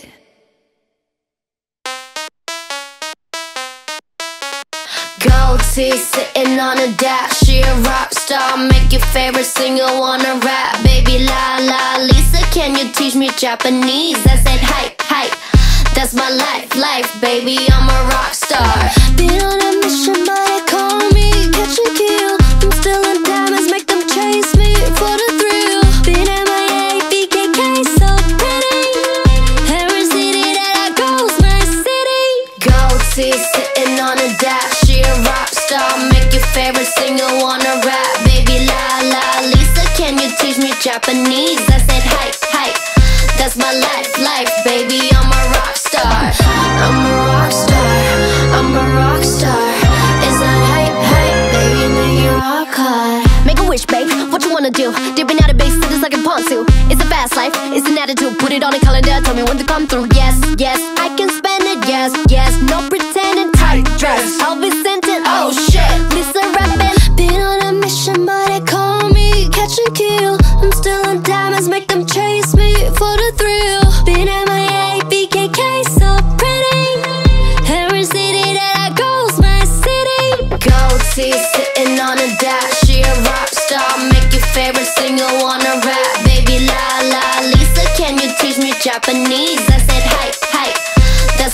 Gold teeth sitting on a dash. She a rock star, make your favorite singer wanna rap. Baby la la Lisa, can you teach me Japanese? I said hype, hype, that's my life, life, baby, I'm a rock star. Been on a mission, but they call me catch and kill. I'm still in diamonds, make them chase me for the thrill. Been M I A, B K K, so pretty. Every city that I go's my city. Gold teeth sitting on a dash. She a rock star, make your favorite singer wanna rap. Baby la la Lisa, can you teach me Japanese? I said hype, hype, that's my life, life, baby, I'm a rock star. I'm a rock star, I'm a rock star. Is that hype, hype, baby, make you rock hard. Make a wish, babe, what you wanna do? Dipping out of base, just like a ponzu. It's a fast life, it's an attitude. Put it on a calendar, tell me when to come through. Yes, yes, I can spend it, yes, yes. No pretending, tight dress, I'll be sent in, oh shit. Lisa rapping, been on a mission, but they call me catch and kill. I'm still on diamonds, make them chase me for the thrill. Been M I A, B K K, so pretty. Every city that I go's my city. Gold teeth sitting on a dash. She a rock star, make your favorite singer wanna rap. Baby la la Lisa, can you teach me Japanese? I said hype, hype,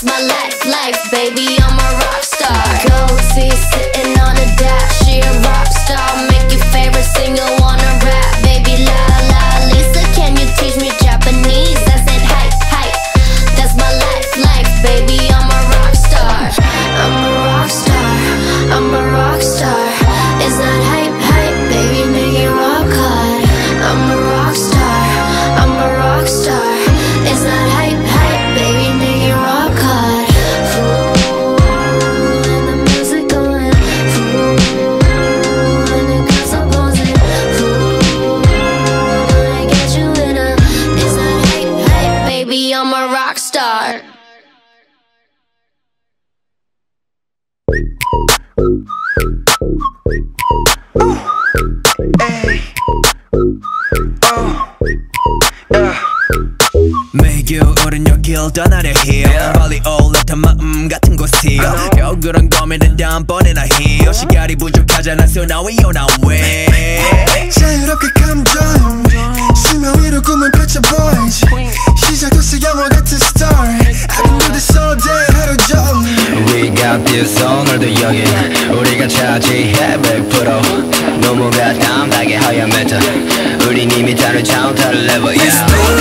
매일 겨울은 여길 떠나려 해요. 멀리 올라탄 마음 같은 곳이요. 겨울은 고민은 다음번에나 해요. 시간이 부족하잖아 so now we on our way. 자유롭게 감정 수면 위로 꿈을 펼쳐 boys. 시작됐어 영화 같은 story. I can do this all day 하루 종일. We got this 오늘도 여긴 우리가 차지해 백 퍼센트 너무가 담백해 하얀 메타 우린 이미 다른 차원 다른 레벨 yeah.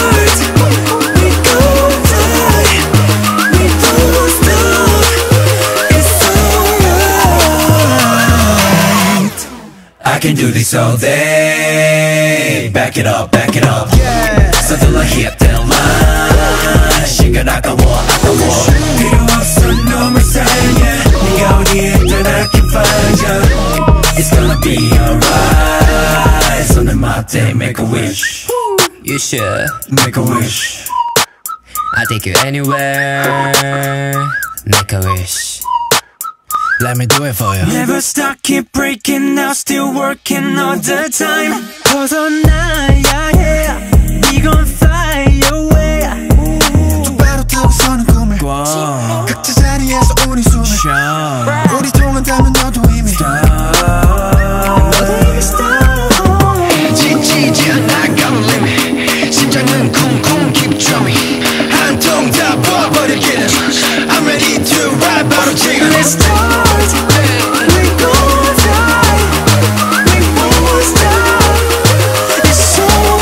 I can do this all day. Back it up, back it up. Yeah. 서둘러 hit that line. 시간 아까워, 아까워. 필요 없어 놈을 사랑해. 네가 어디에 있든 I can find you. It's gonna be alright. 손을 맞대, make a wish. You should make a wish. I'll take you anywhere. Make a wish. Let me do it for you. Never stop, keep breaking out, still working all the time. 벗어나야 해. We gon' fly away. 똑바로 타고서는 꿈을 각자 자리에서 우리 숨을 쉬어. 우리 통한다면 너도 이미 지치지 않아 got a limit. 심장은 쿵쿵 keep drumming. 한 통 다 부어버리기는 I'm ready to ride 바로 지금. Let's start. We gon' fly. We won't stop. It's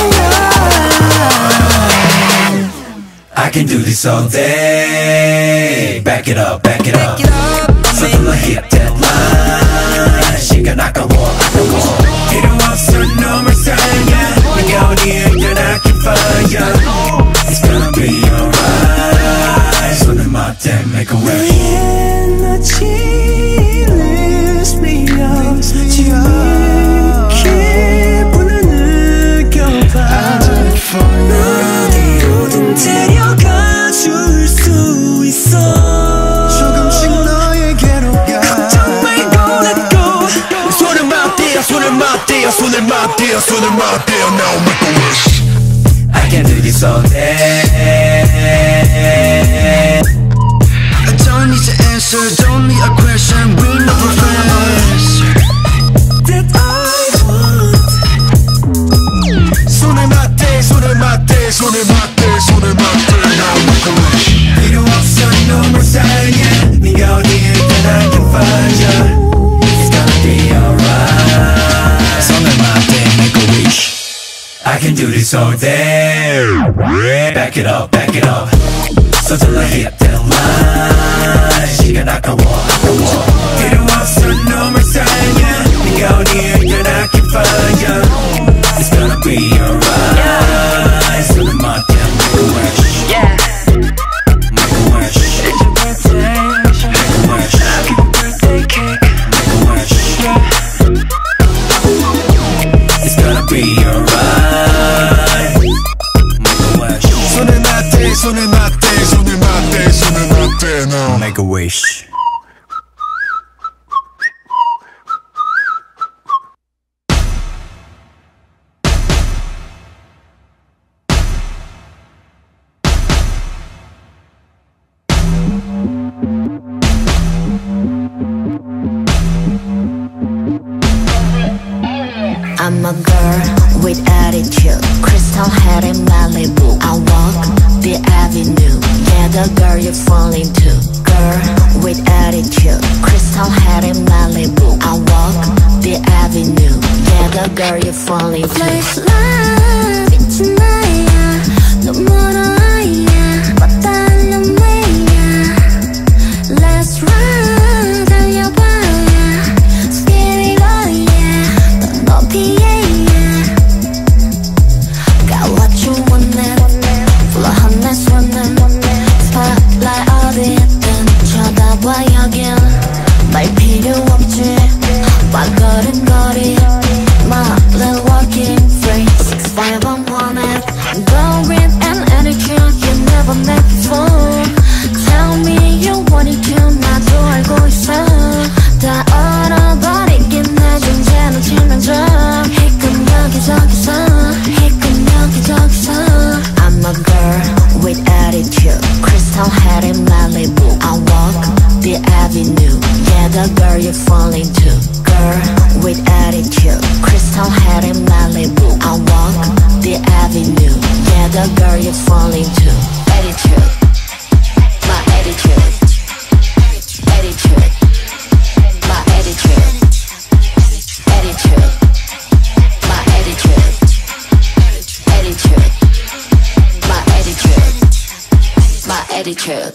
alright. I can do this all day. Back it up, back it up. 서둘러 hit that line. 시간 아까워, 아까워. 필요 없어 놈을 사랑해. 네가 어디에 있든 I can find you. It's gonna be alright. 손을 맞대, make a wish. 에너지 lifts me up. 기분을 느껴봐. 어디로든 데려가 줄 수 있어. 조금씩 너에게로 가. 걱정 말고 let go. 손을 맞대요, 손을 맞대요, 손을 맞대요, 손을 맞대요. Now make a wish. I can do this all day. I don't need to answer, don't need a question. We know we're friends. That I want. 손을 맞대, 손을 맞대, 손을 맞대, 손을 맞대. Now make a wish. 필요 없어 놈을 사랑해. 네가 어디에 있든 I can find you. It's gonna be alright. 손을 맞대, make a wish. I can do this all day. Back it up, back it up. 서둘러 hit that line. 시간 아까워, 아까워. 필요 없어 놈을 사랑해. 네가 어디에 있든 I can find you. It's gonna be alright. 손을 맞대, make a wish. Yeah. Make a wish. It's your birthday. Make a wish. Happy birthday cake. Make a wish. It's gonna be alright. Make a wish. 손을 맞대, 손을 맞대, 손을 맞대, 손을 맞대. Now Make a wish. I'm a girl with attitude, crystal head in Malibu. I walk the avenue, yeah, the girl you're falling to. Girl with attitude, crystal head in Malibu. I walk the avenue, yeah, the girl you're falling to. Flash light, it's 나야, 너 멀어야, 빠따려 매야. Let's ride, 달려봐야, scary boy, yeah, 더 높이, yeah. Got what you want now, flow 한 날 쏘는 spotlight 어디든 쳐다봐 여긴 말 필요 없지 발걸음거리 My little walking free six five I'm wanted Girl with an attitude you never met before Tell me you want it to 나도 알고 있어 다 attitude.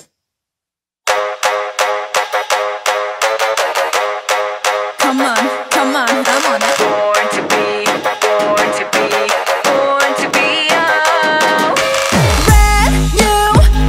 Come on, come on, I'm on it. Born to be, born to be, born to be oh. Brand new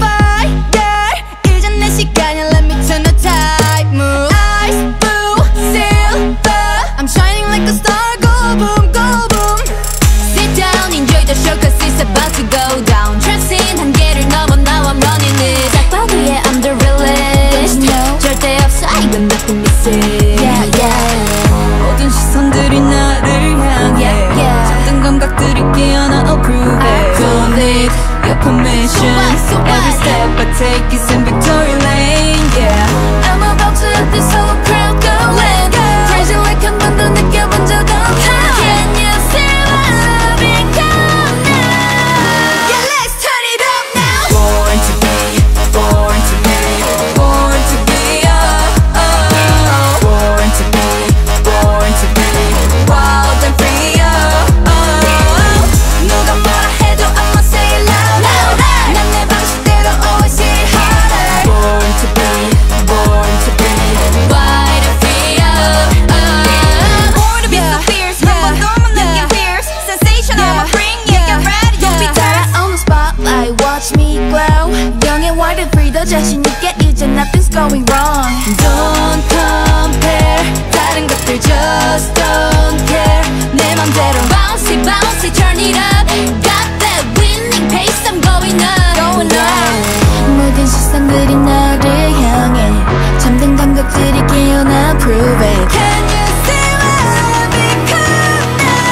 fire. 이젠 내 시간이야. Let me turn the tide. Move. Ice blue silver. I'm shining like a star. Go boom, go boom. Sit down, enjoy the show 'cause it's about to go down. Tracing 한계를 넘어 now I'm running it. 짝방 위에 I'm the realest. No. 절대 없어 이건 nothing missing. Yeah, yeah. 모든 시선들이 나를 향해 yeah, yeah. 잠든 감각들이 깨어나 approve it. Don't need your permission. So every step I take is in victory lane. Yeah, I'm about to let this whole crowd go. Let go. Crazy like 한 번도 느껴본 적 없어. Can you see my loving come now? Yeah, let's turn it up now. Born to be, born to be, born to be oh, oh. Born to be, born to be wild and free oh, oh. 누가 뭐라 해도 I'ma say it loud. 난 내 방식대로 always hit it harder. Born to be, born to be wild and free oh, oh. Born to be so fierce. 한번 너무 느낀 fierce sensation I'ma bring you. Get ready, don't be tired. On the spotlight, watch me glow. 영의 wild and free 더 자신 있게 이제 nothing's going wrong. Don't compare. 다른 것들 just don't care. 내 맘대로 bouncy bouncy turn it up. Got that winning pace I'm going up. Going up. 모든 시선들이 나를 향해 잠든 감각들이 깨어나 prove it. Can you see my loving come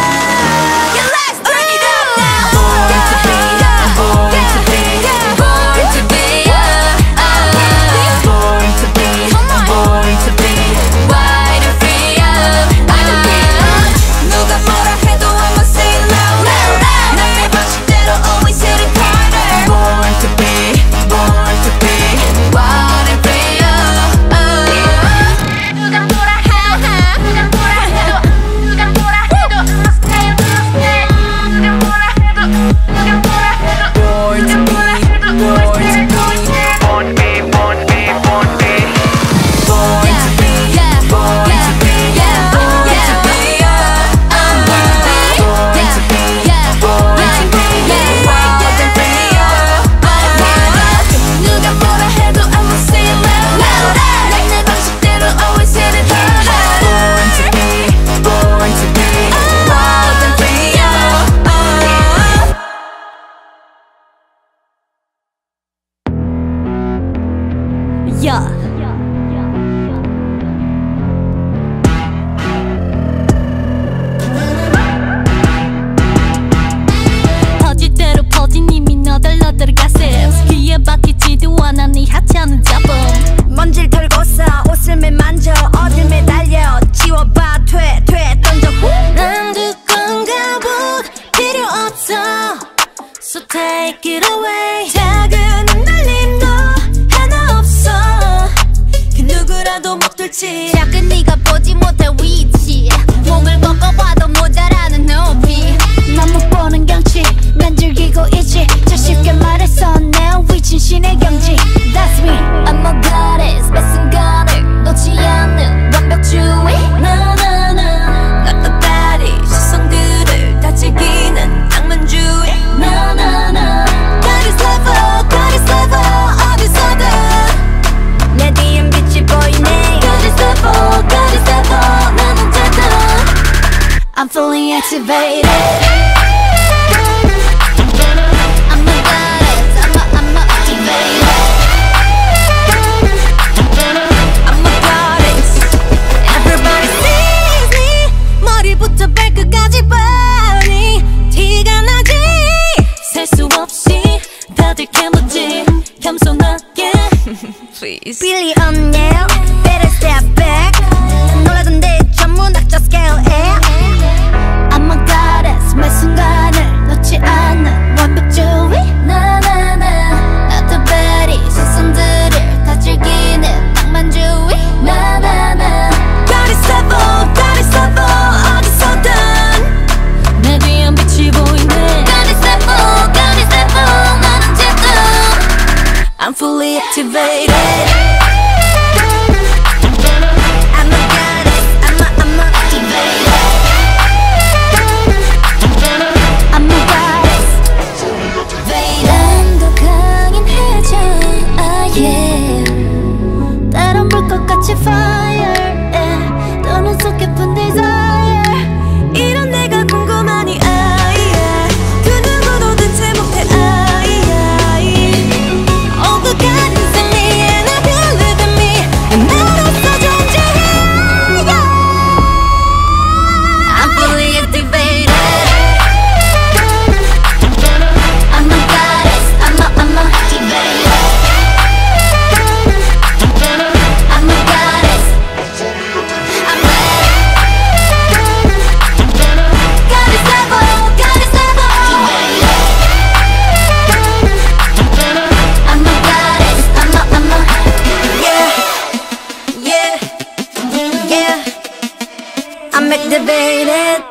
now? Yeah, let's turn it up now. Born to be, born to be, born to be oh, oh. Born to be, born to be wild and free oh, oh. 누가 뭐라 해도 I'ma say it loud. 난 내 방식대로 always hit it harder. Born to be, born to be wild and free oh, oh. 누가 뭐라 해도 누가 뭐라 해도 누가 뭐라 해도 I'ma stay, I'ma stay. 누가 뭐라 해도 누가 뭐라 해도 born to be, born to be, born to be, born to be, born to be, born to be, born to be, born to be oh, oh. Born to be, born to be wild and free oh, oh. 누가 뭐라 해도 I'ma say it loud. 난 내 방식대로 always hit it harder. Born to be, born to be wild and free oh, oh. Yeah. 퍼질대로 퍼진 이미 너덜너덜 가슴 귀에 박히지도 않아 네 하찮은 잡음 먼지를 털고서 옷을 매만져 어딜 매달려 지워봐 퇴퇴 던져 후. 난 두건가 보 필요 없어 So take it away 작은 흔들림도 하나 없어. 그 누구라도 못 뚫지. 작은 네가 보지 못할 위치 몸을 꺾어봐도 모자라는 높이 난 못 보는 경치 난 즐기고 있지 자 쉽게 말해서 내 위친 신의 경지 That's me I'm a goddess 매 순간을 놓지 않는 완벽주의 나나나 Not the baddie 시선들을 다 즐기는 낭만주의 나나나 Goddess lover Goddess lover 어디서든 내 뒤엔 빛이 보이네 Goddess lover Goddess lover 난 언제든 I'm fully activated I'm a goddess I'm a, I'm a activated I'm a goddess Everybody sees me 머리부터 발끝까지 뻔히 티가 나지 셀 수 없이 다들 캐묻지 겸손하게 Please Billionaire Better step back 놀라던데 전부 낙자 scale에 I'm a goddess 매 순간을 놓지 않는 완벽주의 나나나 Not the baddie 시선들을 다 즐기는 낭만주의 나나나 Goddess lover Goddess lover 어디서든 내 뒤엔 빛이 보이네 Goddess level Goddess level 난 언제든 I'm fully activated. Fire, yeah. 너는 속 깊은 desire. 이런 내가 궁금하니, I, yeah. 그 누구도 대체 못해, I, yeah. All the guidance in me and I believe in me. And 나로서 존재해, yeah. I'm fully activated. I'm a goddess, I'm a, I'm a activated. I'm activated.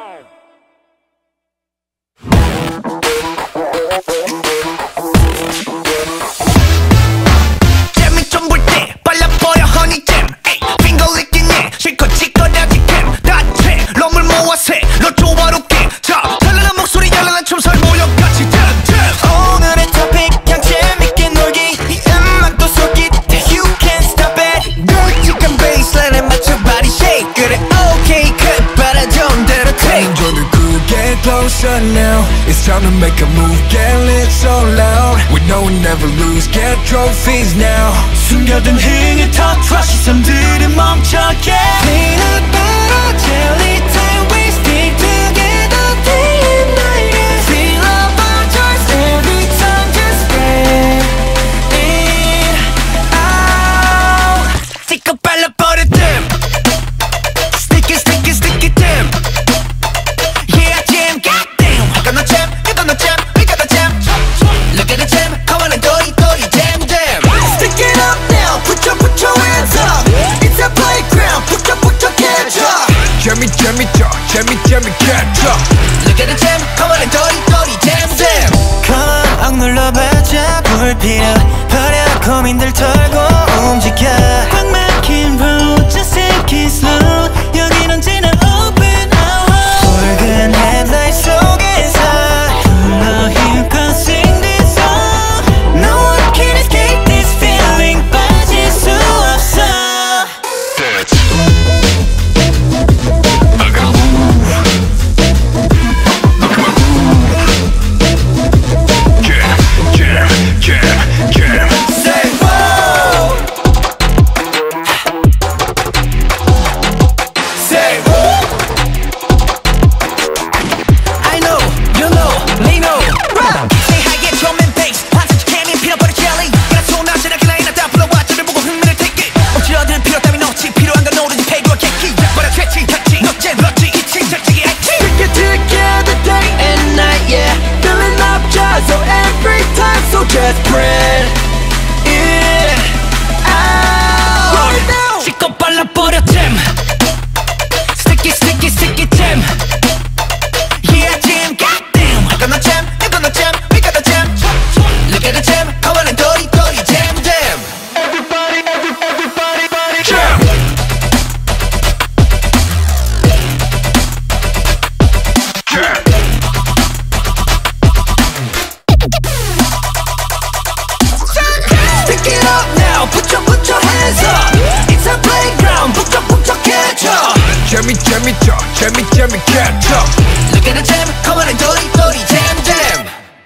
재미 좀 볼 때 발라버려 허니잼. 핑거 licking 실컷 찌꺼려지 캠. 다채 럼을 모아세 너 조화롭게. 자 찬란한 목소리 열란한 춤설 모여같이 댐댐. 오늘의 토픽 그냥 재밌게 놀기. 이 음악도 솔깃해 You can't stop it. 널찍한 베이스라인에 맞춰 body shake. 그래 okay cut 바라던 대로 take. 너는 get closer now. It's time to make a move. Get lit so loud. We know we never lose. Get trophies now. 숨겨둔 흥을 터트려 시선들은 멈춰게. Peanut butter jelly time we stick together day and night. Feel our joys every time just spread it out. Stick up 발라버려 them. Sticky sticky sticky them. Yeah jam goddamn. I got no jam, you got no jam, we got the jam. Look at the jam, come on and dory dory jam jam. Stick it up now, put your put your hands up. It's a playground, put your put your hands up. Jammy jammy talk, jammy jammy catch up. Look at the jam, come on and dory dory jam jam. 꽉 눌러봐자 불필요. 버려 고민들 털고 움직여. 꽉 막힌 road, just take it slow. 여긴 언제나 open hour. 붉은 headlight 속에서 불러 힘껏 sing this song. No one can escape this feeling. 빠질 수 없어. Just spread it out. Right now. 실컷 발라버려 jam. Sticky sticky sticky jam. Yeah jam goddamn. I got no jam, you got no jam, we got the jam. Look at the jam, come on and dory dory jam jam. Everybody everybody everybody jam. Jam. Stick it up now, put your put your hands up. It's a playground, put your put your catch up. Jammy jammy talk, jammy jammy catch up. Look at the jam, come on and dory dory jam jam.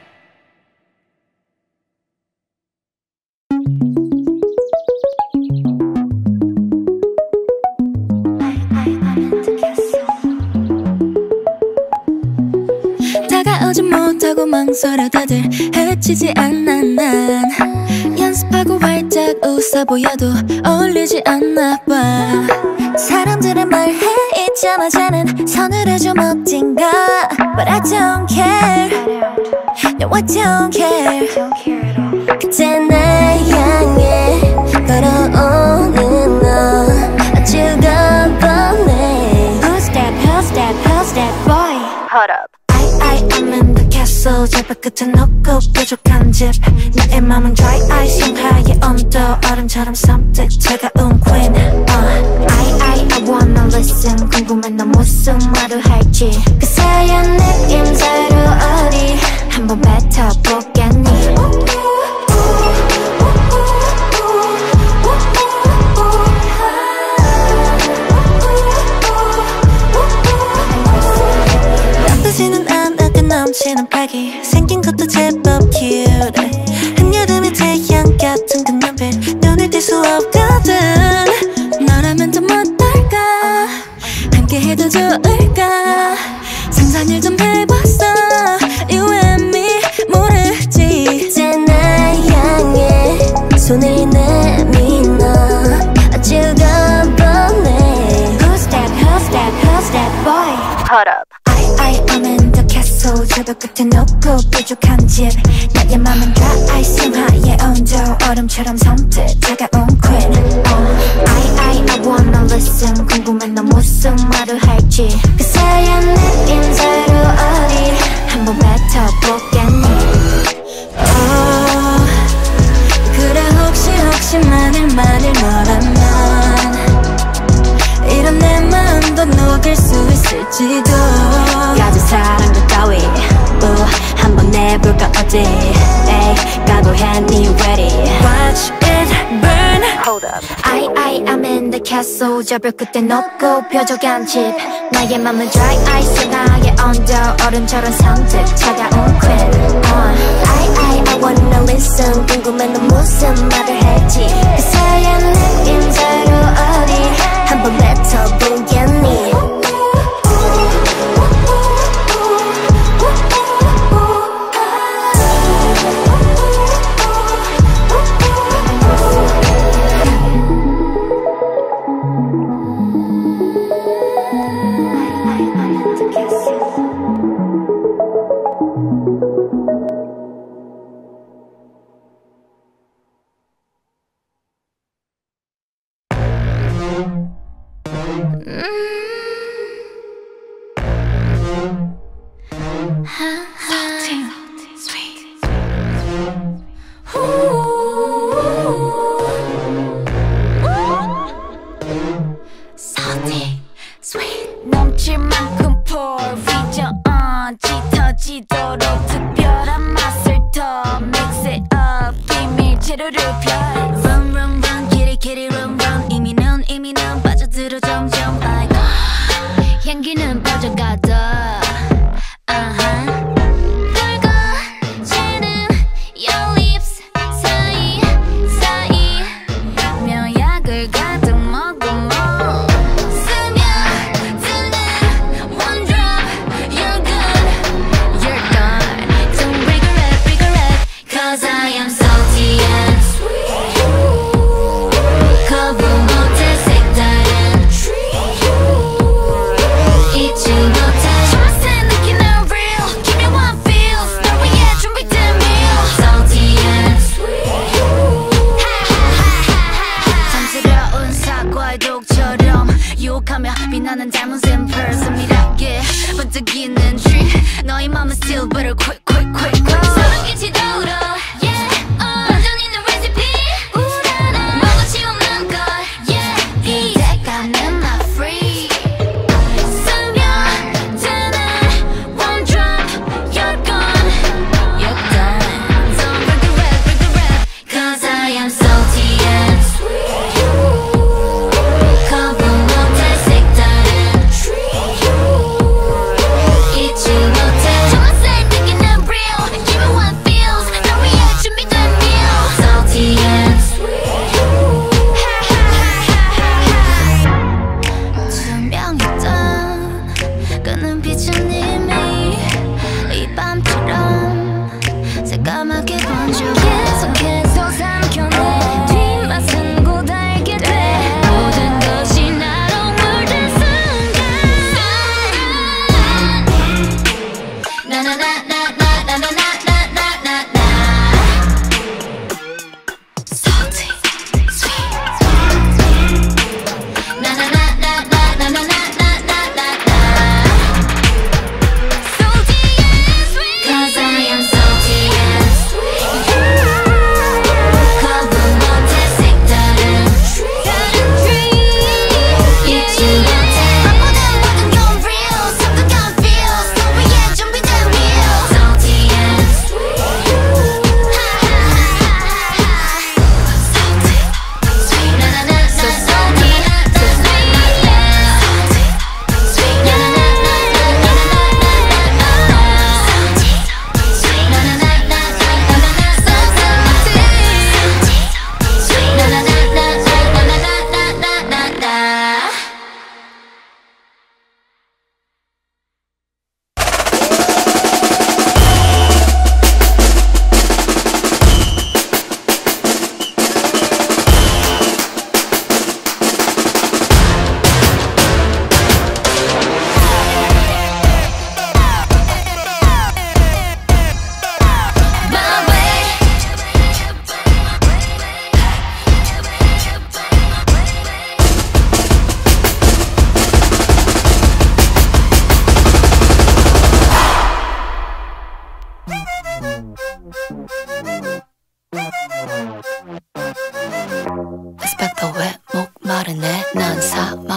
다가오지 못하고 망설여 다들 해치지 않아 난. 연습하고 활짝 웃어 보여도 어울리지 않나 봐. 사람들은 말해 잊자마자는 서늘해져 멋진가. But I don't care. No I don't care. 그때 날 향해 걸어오는 너 죽어버네. Who's that, who's that, who's that boy? Hold up. I, I am in the castle. 저 새벽 끝에 녹고 뾰족한 집 나의 맘은 dry ice 영하의 온도 얼음처럼 섬뜩 차가운 queen uh. I, I, I wanna listen 궁금해 너 무슨 말을 할지 그 새한 느낌대로 어디 한번 뱉어보겠니 땀드시는 안하게 넘치는 팔기 생긴 것도 제법 cute 한여름의 태양 같은 그 눈빛 눈을 뗄 수 없거든 너라면 좀 어떨까 함께 해도 좋을까 상상을 좀 해봤어 You and me 모르지 이제 날 향해 손을 내밀어 죽어보네 Who's that, who's that, who's that boy Hold up I, I, I'm in the castle 저도 끝에 놓고 뾰족한 집 나의 맘은 dry ice 영하의 온도 얼음처럼 섬뜩 차가운 queen uh. I, I, I wanna listen 궁금해 너 무슨 말을 할지 그 새한 느낌대로 어디 한번 뱉어보겠니 oh, 그래 혹시 혹시 만일 만일 너라면 이런 내 마음도 녹일 수 있을지도 가진 사랑도 따위 우 한번 내볼까 어때 에이 각오했니 ready Watch it burn Hold up I, I, I'm in the castle 저별 끝에 놓고 뾰족한 집 나의 맘은 dry ice 영하의 온도 얼음처럼 섬뜩 차가운 queen uh. I, I, I wanna listen 궁금해 너 무슨 말을 할지 그 새한 느낌대로 어디 한번 뱉어보겠니 넘칠 만큼 pour 위저 on 짙어지도록 특별한 맛을 더 mix it up 비밀 재료를 펴 Run run run kitty kitty run run 이미는 이미는 빠져들어 점점 like 향기는 퍼져가더 uh-huh. 붉어지는 your lips 사이 사이 묘약을 가득 머금어 Cause I am salty and sweet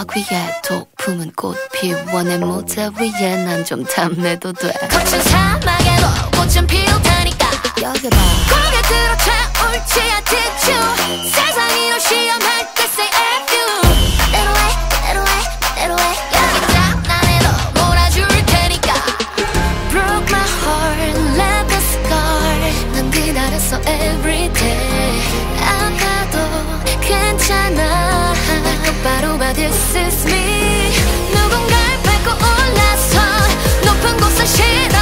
위에 독품은 꽃 피워 내 무대 위에 난 좀 탐내도 돼. 거친 사막에도 꽃은 피울 테니까 여기 봐. 고개 들어 차올지 attitude 세상이 널 시험할 때 say F you 내로 해 내로 해 내로 해 여기 장난해도 몰아줄 테니까 Broke my heart left a scar 난 기다렸어 everyday 아파도 괜찮아 날 똑바로 봐 this is me 누군가를 밟고 올라서 높은 곳을 실어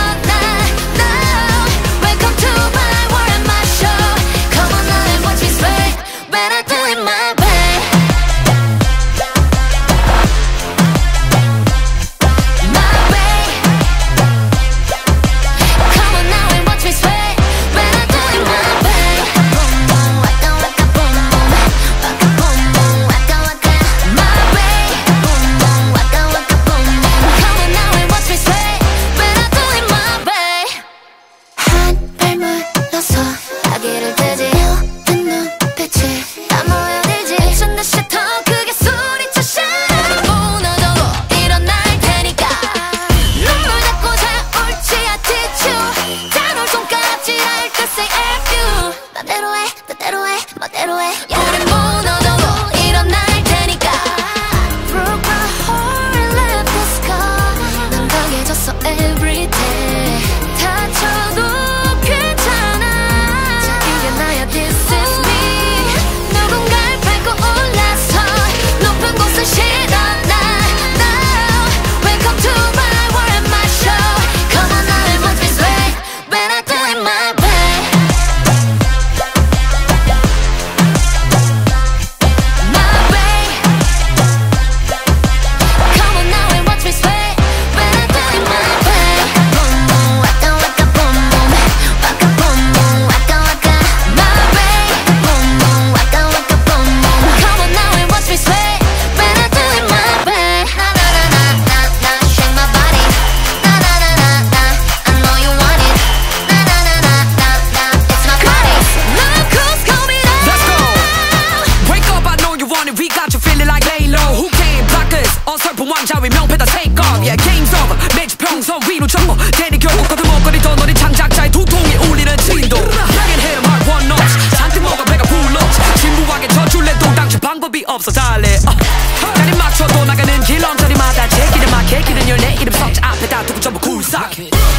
없어 달래 어. 나를 맞춰도 나가는 길 언저리마다 제끼는 막 개끼는 열내 이름 석자 앞에다 두고 전부 굴삭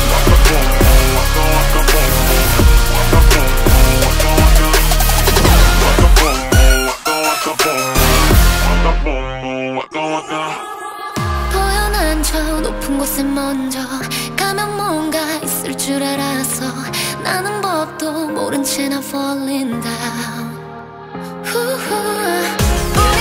보여난 저 높은 곳에 먼저 가면 뭔가 있을 줄 알아서 나는 법도 모른 채나 falling down 우후.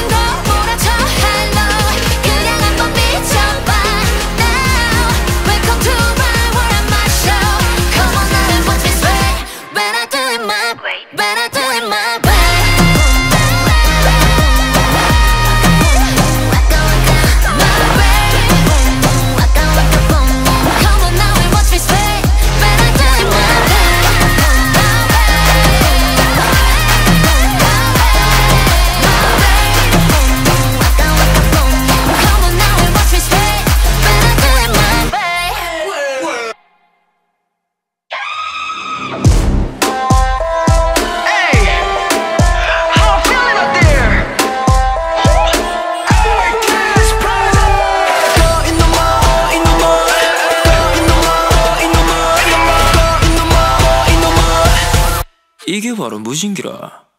이게 바로 무신기라.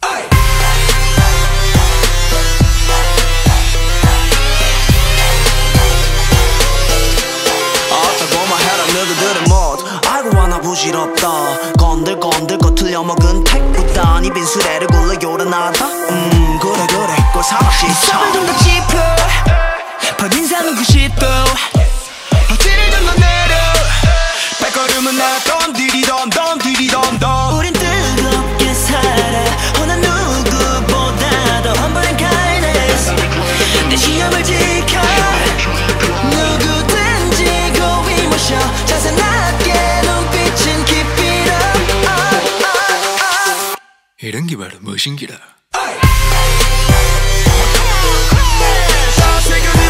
어쩌고만 해라 너희들은 못 알고 하나 부질없다 건들건들거 틀려먹은 택보다 니 빈수레를 굴러 요란하다 음 그래 그래 꼴 사납지 참 좀 더 짚어 첫인상은 구십 도 어찌를 좀 더 내려 발걸음은 나 덤디리덤 덤디리덤덤 우린 뜨겁게 살아 어느 누구보다도 험블한 kindness 내 시험을 지켜 누구든지 go emotion 자세 낮게 눈빛은 keep it up uh, uh, uh. 이런 게 바로 무신기라. 사색은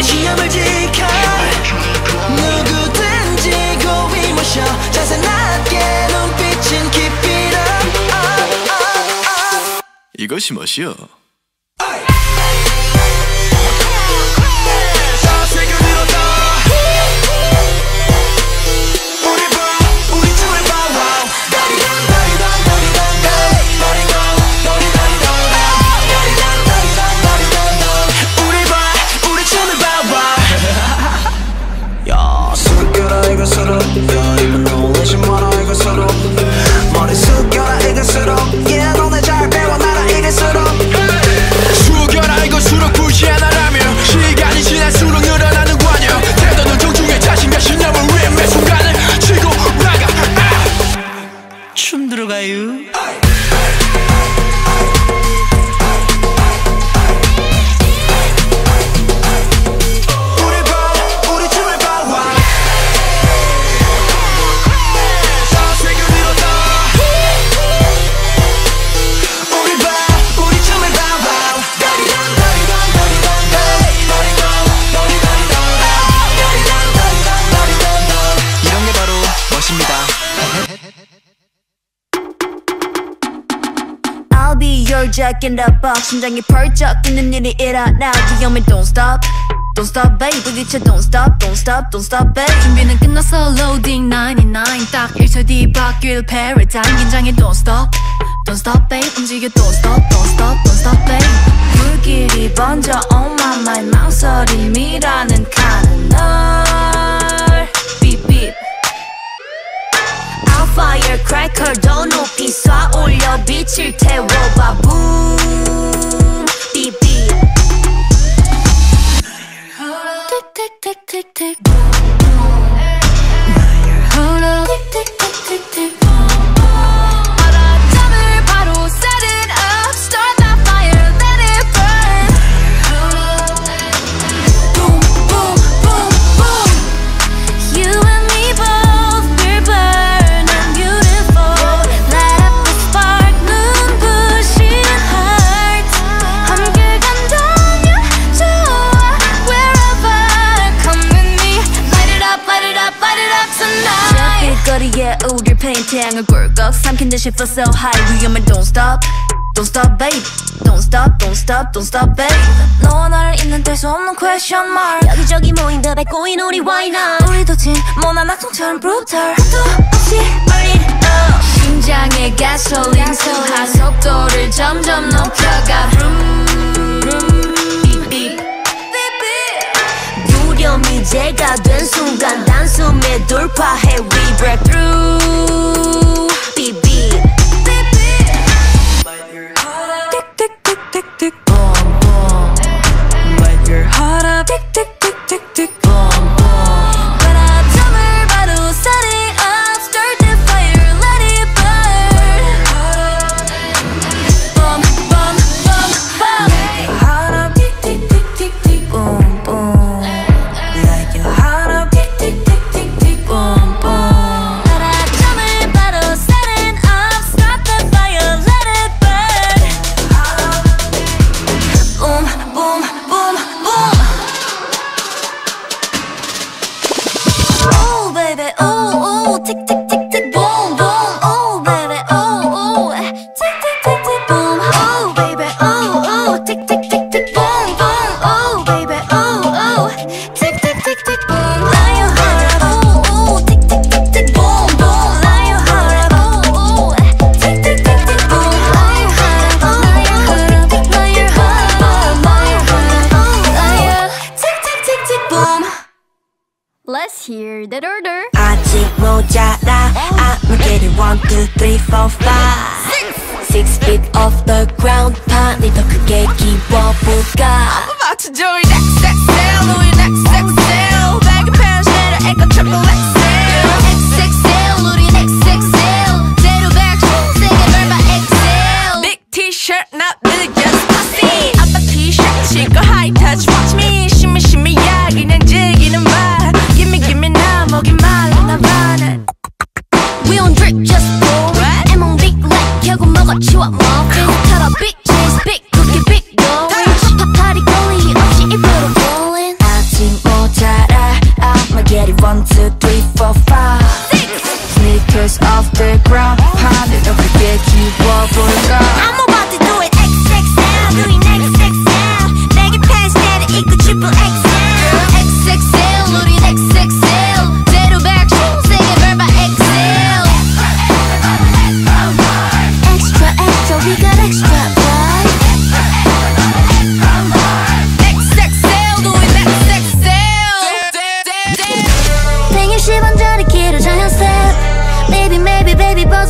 신념을 지켜 누구든지 고이 모셔 자세 낮게 눈빛은 keep it up, up, up, up. 이것이 멋이여. 이것으로 이건 놀라지 마라 이것으로 머리 숙여라 이것으로 yeah 너네 잘 배워 나라 이것으로 숙여라 이것으로 굳이 하나라며 시간이 지날수록 늘어나는 관여 태도는 정중해 자신과 신념을 위해 매 순간을 치고 나가 아! 춤 들어가요. I'll be your jack in the box 심장이 펄쩍 뛰는 일이 일어나 귀여움이 don't stop Don't stop babe 부딪혀 don't stop don't stop don't stop babe 준비는 끝났어 loading ninety-nine 딱 일 초 뒤 바뀔 paradigm 긴장해 don't stop Don't stop babe 움직여 don't stop don't stop don't stop babe 불길이 번져 on my mind 망설임이라는 칸은 널 beep beep Firecracker 더 높이 쏴 올려 빛을 태워봐 boom beep beep tick tick tick tick tick now you're hold up tick tick tick tick tick 바람을 바로 set it up start that fire let it burn boom boom boom boom you and me both we're burning 거리에 우릴 페인팅을 꿀꺽 삼킨 듯이 feel so high 위험해 don't stop don't stop babe don't stop don't stop don't stop babe 너와 나를 잇는 뗄 수 없는 question mark 여기저기 모인 듯 꼬인 우리 why not 우리도 진모난 악동처럼 brutal 또 없이 burn it up 심장에 가솔린 소하 속도를 점점 높여가 vroom vroom beep beep 두려움이 제가 된 순간 단숨에 돌파해 we break through beep beep tick tick tick tick tick boom boom light your heart up tick tick tick tick tick boom boom 바람을 바로 set it up start the fire let it burn boom boom boom boom light your heart up tick tick tick tick tick boom boom Let's hear that order. 아직 모자라. I'm getting one, two, three, four, five. Six feet off the ground. 판이 더 크게 키워볼까? I'm about to join X X L, Louis X X L. Baggy pants, 내려 에코 triple X L. X X L, 우린 X X L. 제로 백, 세게 밟아 X L. Big T-shirt, not really just pussy. 아빠 T-shirt, 신고 high touch, watch me. 심미 심미야, 그냥 즐기는 말. Gimme gimme now, 목이 말라 나는. We don't drink, just pour it. M on big like 결국 먹어치워 muffin. cut off bitches, big cookie, big dough. 파파리 거리 없이 입어.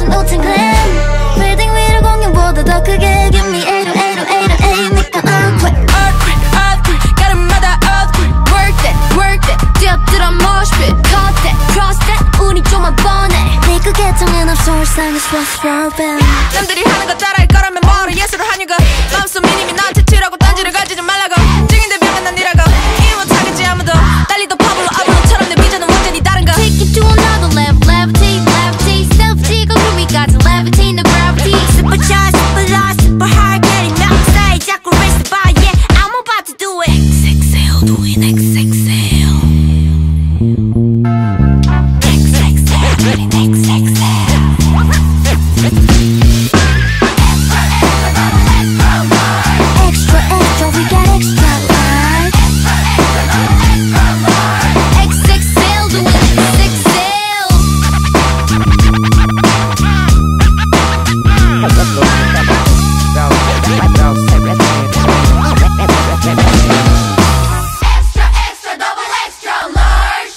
우튼 glam 빌딩 위로 공룡보다 더 크게 Give me eight oh eight oh eight oh eight 니까 earthquake Earthquake earthquake 가름마다 earthquake Work that work that 뛰어들어 mosh pit Cut that cross that 운이 좀만 뻔해 네그 계정엔 없어 일상의 스포츠 프로그램 남들이 하는 거 따라할 거라면 뭐로 예술을 하냐고 마음속 미님이 나한테 튀라고 딴지를 가지지 말라고 증인들 벽은 난 니라고 이해 못하겠지 아무도 달리도 파블로 아브로처럼 내 비전은 완전히 다른가 Take it to another level Levitate, levitate Self-T 고 그위까지 Levitate no gravity Super charged, super large, super hard Getting outside 자꾸 raise the bar Yeah, I'm about to do it X X L doing X X L X X L doing X X L Extra, extra, we got extra large X X L doing X X L Extra, extra, double extra large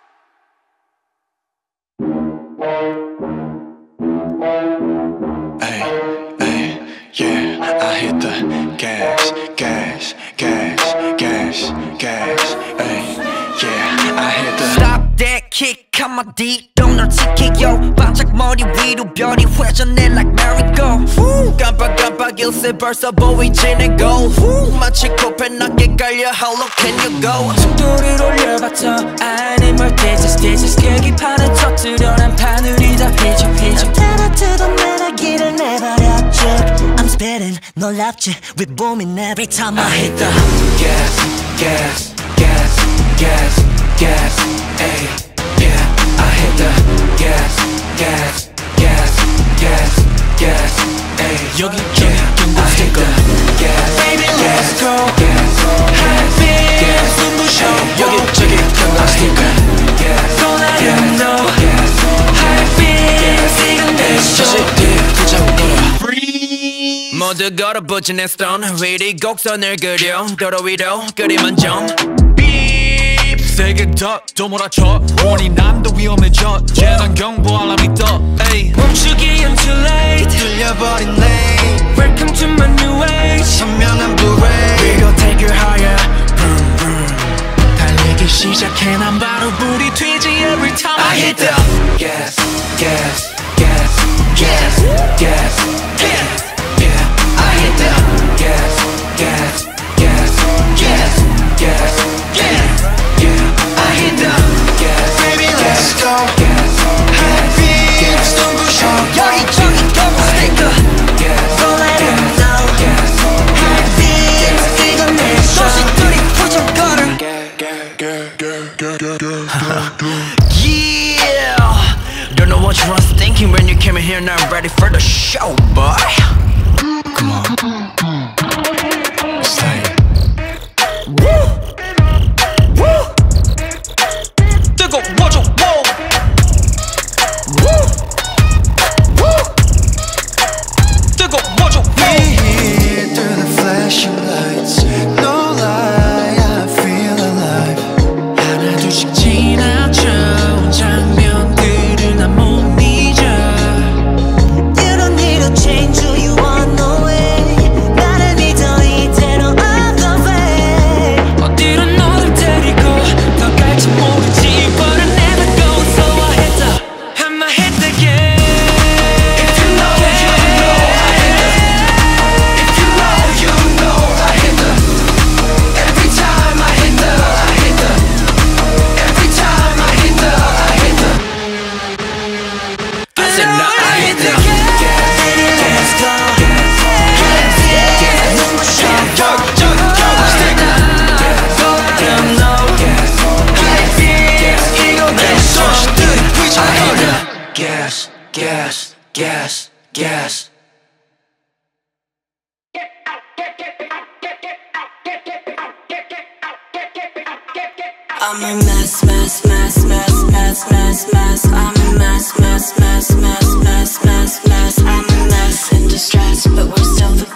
Ay, ay, yeah, I hit the gas, gas, gas, gas, gas, ay, yeah, I hit the Stop that kick 한마디 널 지키요 반짝 머리 위로 별이 회전해 like merry-go 후 깜빡깜빡 일세 벌써 보이지 내 goal 후 마치 코펜하게 깔려 how low can you go 숨소리를 올려봤자 아니멀 digits digits 계기판을 터뜨려 난 바늘이 다 피죠 피죠 때려뜨던 매너기를 내버렸죠 I'm spitting 놀랍지 with booming every time I hit the gas gas gas gas gas ay yeah I hit the gas gas gas gas gas ay 여기 저기 경고 스티커 Baby let's go high beam 숨부셔 여기 저기 경고 스티커 Don't let him know high beam 지금 내 show 모두 걸어붙인 내 stone 위리 곡선을 그려 도로 위로 그림은 좀 세게 더더 몰아쳐 원이 남도 위험해져 재난 경보 알람이 떠 에이 멈추기엔 too late 뚫려버린 lane Welcome to my new age 선명한 Blu-ray We gon' take you higher vroom, vroom. 달리기 시작해 난 바로 불이 튀지 every time I hit the gas gas gas gas gas gas yeah I hit the gas gas gas gas gas yeah I hit the gas Baby let's go high beam 숨부셔 여기 저기 경고 스티커 Don't let him know high beam 이건 내 show 소식들이 부정거려 Yeah Don't know what you was thinking when you came in here not ready for the show boy Come on Slay Woo Woo 뜨거워져 wow Woo Woo 뜨거워져 We here through the flashing lights No lie, I feel alive 하나 둘씩 지나쳐 장면들을 난 못 잊어 You don't need to change who you are no way 나를 믿어 이대로 I'm the way 어디로 너를 데리고 더 갈지 모르지 But I never go so I hit the I'ma hit the game If you know, you know I hit the If you know, you know I hit the Every time I hit the I hit the Every time I hit the I hit the I said no I hit the Let's go 눈부셔 저기 저기 경고 스티커 Don't let them know high beam 이건 내 소식들이 부정거려 gas gas gas gas I'm a mess, mess, mess, mess, mess, mess, mess. I'm a mess, mess, mess, mess, mess, mess, mess. I'm a mess in distress, but we're still the